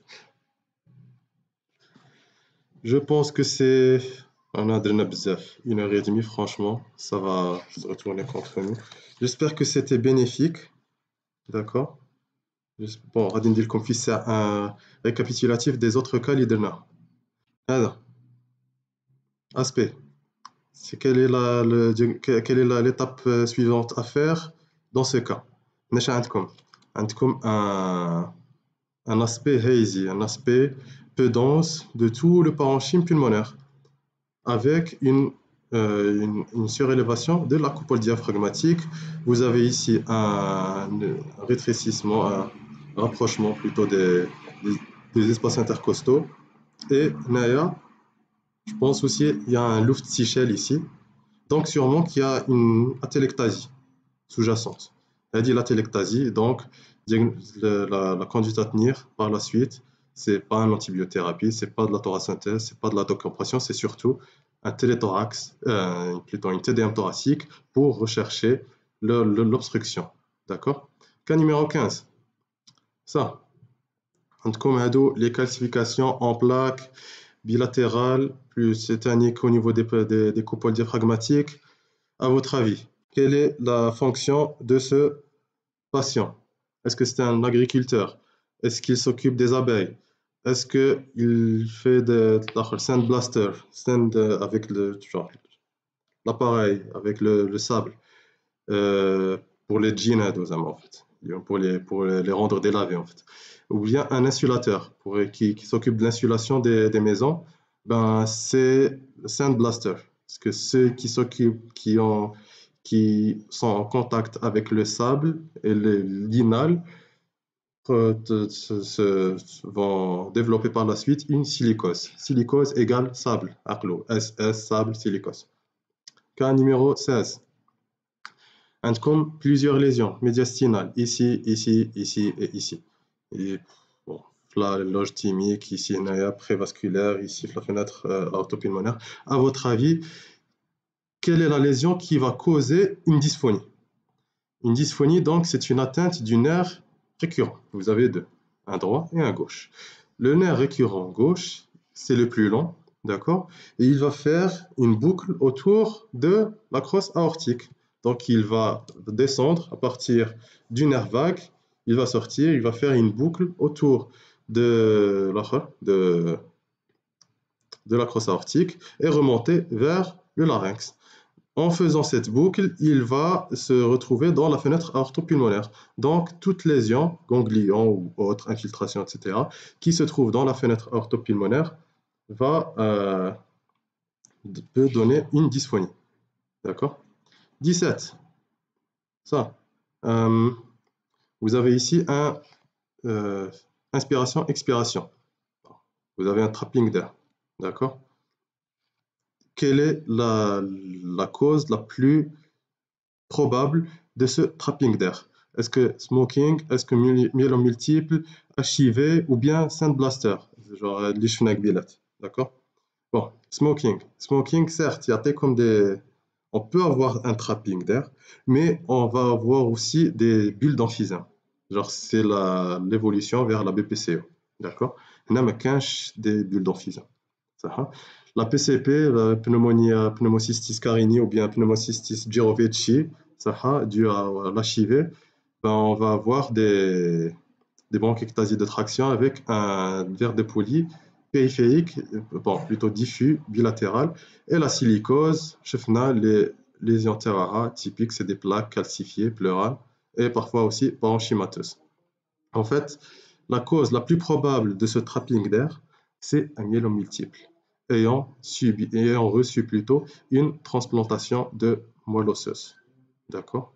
Je pense que c'est un adrena bzaf, 1 heure et demie, franchement, ça va se retourner contre nous. J'espère que c'était bénéfique, d'accord? Bon, غادي ندير لكم في c'est un récapitulatif des autres cas اللي درنا. هذا aspect. C'est quelle est l'étape suivante à faire dans ce cas. ماشي عندكم un aspect hazy, un aspect peu dense de tout le parenchyme pulmonaire avec une une surélévation de la coupole diaphragmatique. Vous avez ici un rétrécissement, un rapprochement plutôt des espaces intercostaux. Et Naya, je pense aussi il y a un Luftsichel ici. Donc sûrement qu'il y a une atélectasie sous-jacente. Elle dit l'atélectasie, donc la conduite à tenir par la suite, c'est pas une antibiothérapie, c'est pas de la thoracynthèse, c'est pas de la décompression, c'est surtout un téléthorax, plutôt une TDM thoracique pour rechercher l'obstruction. D'accord? Cas numéro 15. Ça. Comme les calcifications en plaques bilatérales plus tétaniques au niveau des coupoles diaphragmatiques. À votre avis, quelle est la fonction de ce patient? Est-ce que c'est un agriculteur? Est-ce qu'il s'occupe des abeilles? Est-ce qu'il fait de sandblaster, avec l'appareil, avec le sable, euh, pour les jeans en fait, pour les rendre délavés en fait. Ou bien un insulateur qui s'occupe de l'insulation des maisons, ben c'est sandblaster. Parce que ceux qui s'occupent, qui sont en contact avec le sable et l'inal vont développer par la suite une silicose. Silicose égale sable, ACLO, SS, sable, silicose. Cas numéro 16. Comme plusieurs lésions médiastinales, ici, ici, ici et ici. Et bon, la loge thymique, ici, naya prévasculaire, ici, la fenêtre orthopulmonaire. À votre avis, quelle est la lésion qui va causer une dysphonie? Une dysphonie, donc, c'est une atteinte du nerf récurrent. Vous avez deux, un droit et un gauche. Le nerf récurrent gauche, c'est le plus long, d'accord? Et il va faire une boucle autour de la crosse aortique. Donc, il va descendre à partir du nerf vague, il va sortir, il va faire une boucle autour de la crosse aortique et remonter vers le larynx. En faisant cette boucle, il va se retrouver dans la fenêtre aortopulmonaire. Donc, toute lésion, ganglion ou autre, infiltration, etc., qui se trouve dans la fenêtre aortopulmonaire peut donner une dysphonie. D'accord? 17. Ça. Vous avez ici un inspiration-expiration. Vous avez un trapping d'air. D'accord? Quelle est la cause la plus probable de ce trapping d'air? Est-ce que smoking, est-ce que myélome multiple, HIV ou bien sandblaster, genre l'ishfnak bilat, d'accord? Bon, smoking. Smoking, certes, il y a comme on peut avoir un trapping d'air, mais on va avoir aussi des bulles d'emphysème. Genre, c'est l'évolution vers la BPCO, d'accord? Il y en a des bulles d'emphysème. La PCP, la pneumocystis carini ou bien pneumocystis girovici, dû à l'HIV, ben, on va avoir des bronchiectasies de traction avec un verre de poli périphérique, bon, plutôt diffus, bilatéral, et la silicose, les lésions Terrara typiques, c'est des plaques calcifiées, pleurales, et parfois aussi parenchymateuses. En fait, la cause la plus probable de ce trapping d'air, c'est un myélome multiple, ayant reçu plutôt une transplantation de moelle osseuse. D'accord?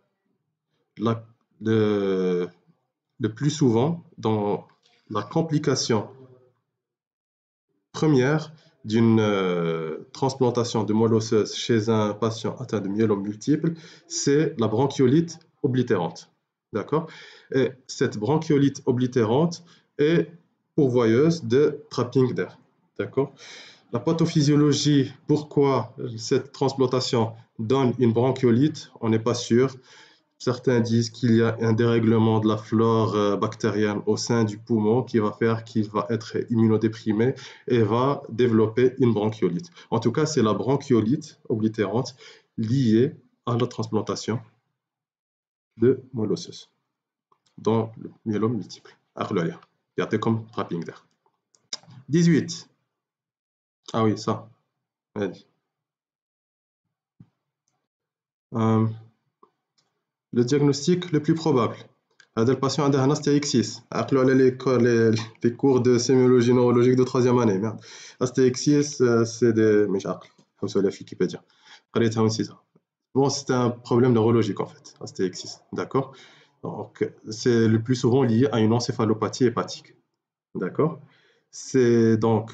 Le plus souvent, dans la complication première d'une transplantation de moelle osseuse chez un patient atteint de myélome multiple, c'est la bronchiolite oblitérante. D'accord? Et cette bronchiolite oblitérante est pourvoyeuse de trapping d'air. D'accord? La pathophysiologie, pourquoi cette transplantation donne une bronchiolite, on n'est pas sûr. Certains disent qu'il y a un dérèglement de la flore bactérienne au sein du poumon qui va faire qu'il va être immunodéprimé et va développer une bronchiolite. En tout cas, c'est la bronchiolite oblitérante liée à la transplantation de moelle osseuse dans le myélome multiple. Arloya. Il y a comme trapping d'air. 18. Ah oui, ça. Le diagnostic le plus probable. هذا الباتيون عنده un astérix. عقلوا على les cours de sémiologie neurologique de 3e année. Merde. Astérix, c'est des مش عقل. حوسوا على في Wikipédia. قريتها ونسيتها. Bon, c'est un problème neurologique en fait, astéixis, d'accord? Donc, c'est le plus souvent lié à une encéphalopathie hépatique, d'accord? C'est donc,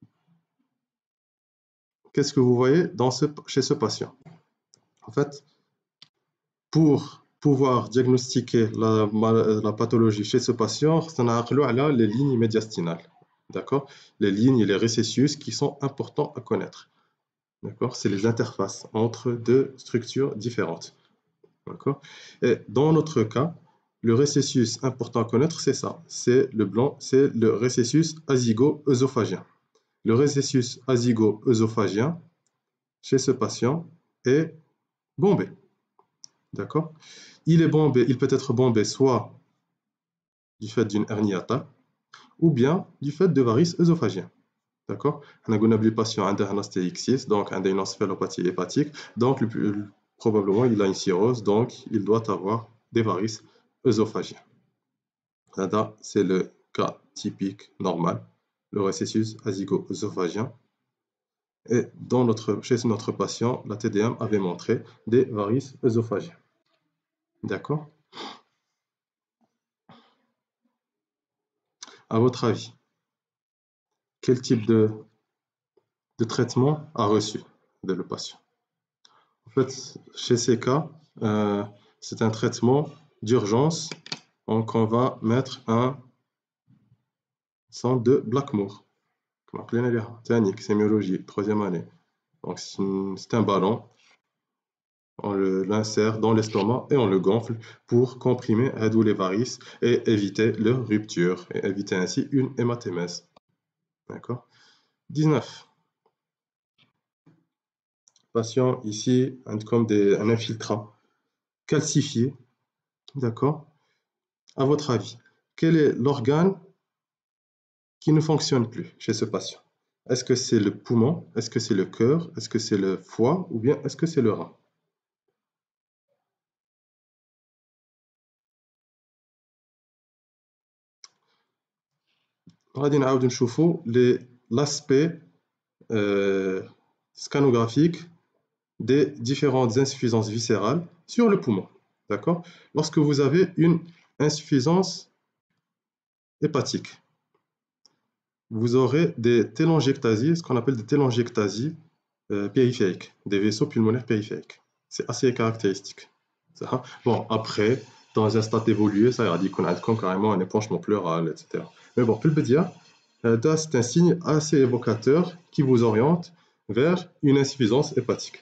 qu'est-ce que vous voyez chez ce patient? En fait, pour pouvoir diagnostiquer la pathologie chez ce patient, on a les lignes médiastinales, d'accord? Les lignes et les récessius qui sont importants à connaître, d'accord? C'est les interfaces entre deux structures différentes. D'accord? Et dans notre cas, le récessus important à connaître, c'est ça. C'est le blanc, c'est le récessus azygo-œsophagien. Le récessus azygo-œsophagien, chez ce patient, est bombé. D'accord? Il est bombé, il peut être bombé soit du fait d'une herniata, ou bien du fait de varices œsophagiens. D'accord? On a le patient a un astéixis, donc un une encéphalopathie hépatique, donc probablement il a une cirrhose, donc il doit avoir des varices œsophagiens. Là, c'est le cas typique normal, le récessus azygo-œsophagien. Et chez notre patient, la TDM avait montré des varices œsophagiens. D'accord? À votre avis, quel type de traitement a reçu le patient? En fait, chez ces cas, c'est un traitement d'urgence. Donc, on va mettre un centre de Blackmore. Technique, sémiologie, troisième année. Donc, c'est un ballon. On l'insère dans l'estomac et on le gonfle pour comprimer les varices et éviter leur rupture et éviter ainsi une hématémèse. D'accord? 19. Patient ici, comme un infiltrat calcifié. D'accord? À votre avis, quel est l'organe qui ne fonctionne plus chez ce patient? Est-ce que c'est le poumon? Est-ce que c'est le cœur? Est-ce que c'est le foie? Ou bien est-ce que c'est le rein? غادي نعاود نشوفوا l'aspect scanographique des différentes insuffisances viscérales sur le poumon. D'accord? Lorsque vous avez une insuffisance hépatique, vous aurez des télangiectasies, ce qu'on appelle des télangiectasies périphériques, des vaisseaux pulmonaires périphériques. C'est assez caractéristique. Bon, après, dans un stade évolué, ça ira dire qu'on a carrément un épanchement pleural, etc. Mais bon, pour le dire, c'est un signe assez évocateur qui vous oriente vers une insuffisance hépatique.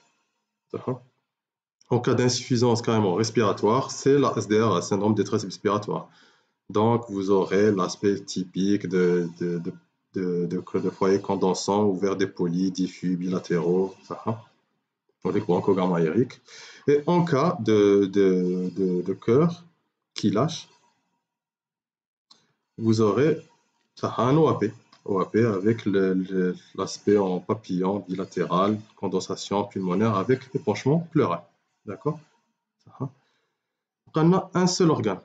En cas d'insuffisance carrément respiratoire, c'est la SDR, le syndrome de détresse respiratoire. Donc, vous aurez l'aspect typique de foyer condensant ouvert des polis, diffus, bilatéraux, avec bronchogamma aérique. Et en cas de cœur qui lâche, vous aurez un OAP. OAP avec l'aspect en papillon bilatéral, condensation pulmonaire avec épanchement pleural. D'accord? On a un seul organe.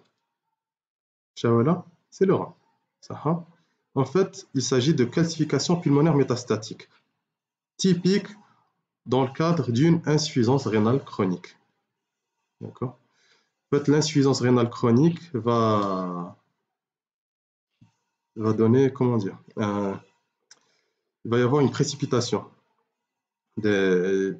C'est le rein. En fait, il s'agit de calcification pulmonaire métastatique, typique dans le cadre d'une insuffisance rénale chronique. D'accord? En fait, l'insuffisance rénale chronique va donner, comment dire, il va y avoir une précipitation des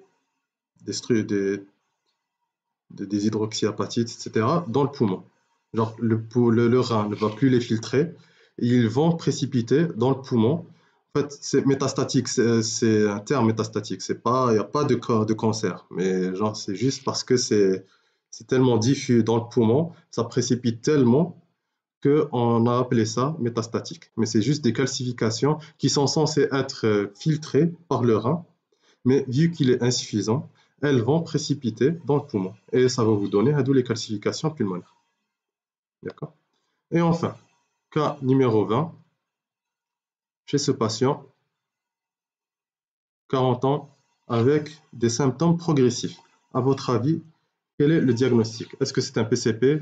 hydroxyapatites, etc., dans le poumon. Genre, le rein ne va plus les filtrer, et ils vont précipiter dans le poumon. En fait, c'est métastatique, c'est un terme métastatique, il n'y a pas de cancer, mais genre, c'est juste parce que c'est tellement diffus dans le poumon, ça précipite tellement qu'on a appelé ça métastatique. Mais c'est juste des calcifications qui sont censées être filtrées par le rein, mais vu qu'il est insuffisant, elles vont précipiter dans le poumon. Et ça va vous donner d'où les calcifications pulmonaires. D'accord? Et enfin, cas numéro 20, chez ce patient, 40 ans, avec des symptômes progressifs. À votre avis, quel est le diagnostic? Est-ce que c'est un PCP,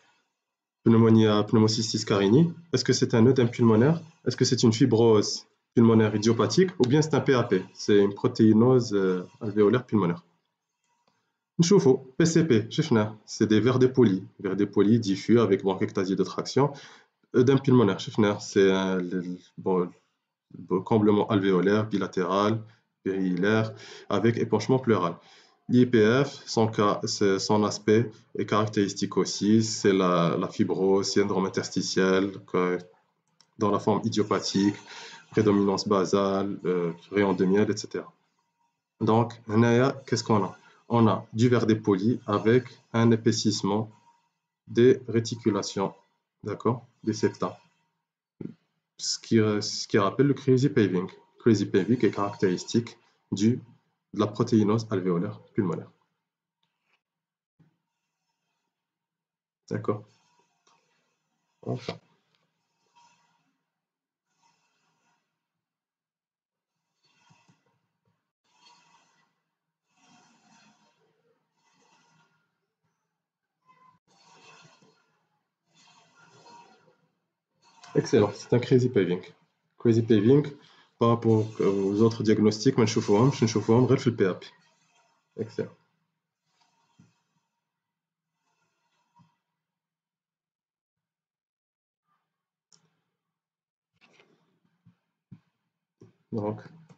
pneumocystis carini? Est-ce que c'est un œdème pulmonaire? Est-ce que c'est une fibrose pulmonaire idiopathique, ou bien c'est un PAP, c'est une protéinose alvéolaire pulmonaire. نشوفوا PCP, شفنا, c'est des vers dépolis diffus avec bronchectasie de traction. Œdème pulmonaire, شفنا, c'est bon, comblement alvéolaire, bilatéral, périhilaire, avec épanchement pleural. L'IPF, son aspect est caractéristique aussi, c'est la fibrose, syndrome interstitiel, dans la forme idiopathique, prédominance basale, rayon de miel, etc. Donc, qu'est-ce qu'on a? On a du verre dépoli avec un épaississement des réticulations, d'accord, des septa, ce qui rappelle le crazy paving. Crazy paving est caractéristique de la protéinose alvéolaire pulmonaire. D'accord. Enfin. Excellent, c'est un crazy paving. Crazy paving, par rapport aux autres diagnostics, ما نشوفوهمش غير في البي. Excellent. Donc,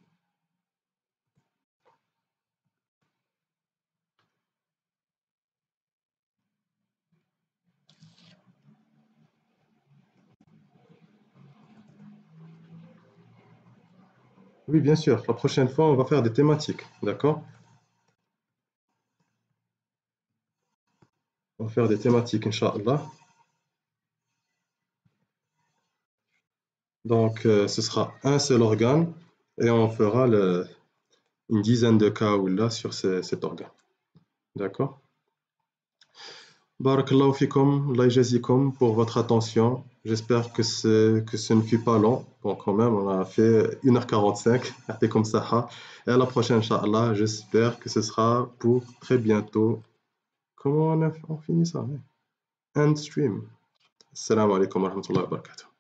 oui, bien sûr, la prochaine fois, on va faire des thématiques, d'accord? On va faire des thématiques, Inch'Allah. Donc, ce sera un seul organe et on fera une dizaine de cas ou là sur cet organe. D'accord? Barakallahu fikum, Allah yajazikum pour votre attention. J'espère que ce ne fut pas long. Bon, quand même, on a fait 1h45, comme ça. Et à la prochaine, Inch'Allah, j'espère que ce sera pour très bientôt. Comment on finit ça? End stream. Assalamu alaikum wa rahmatullahi wa barakatuh.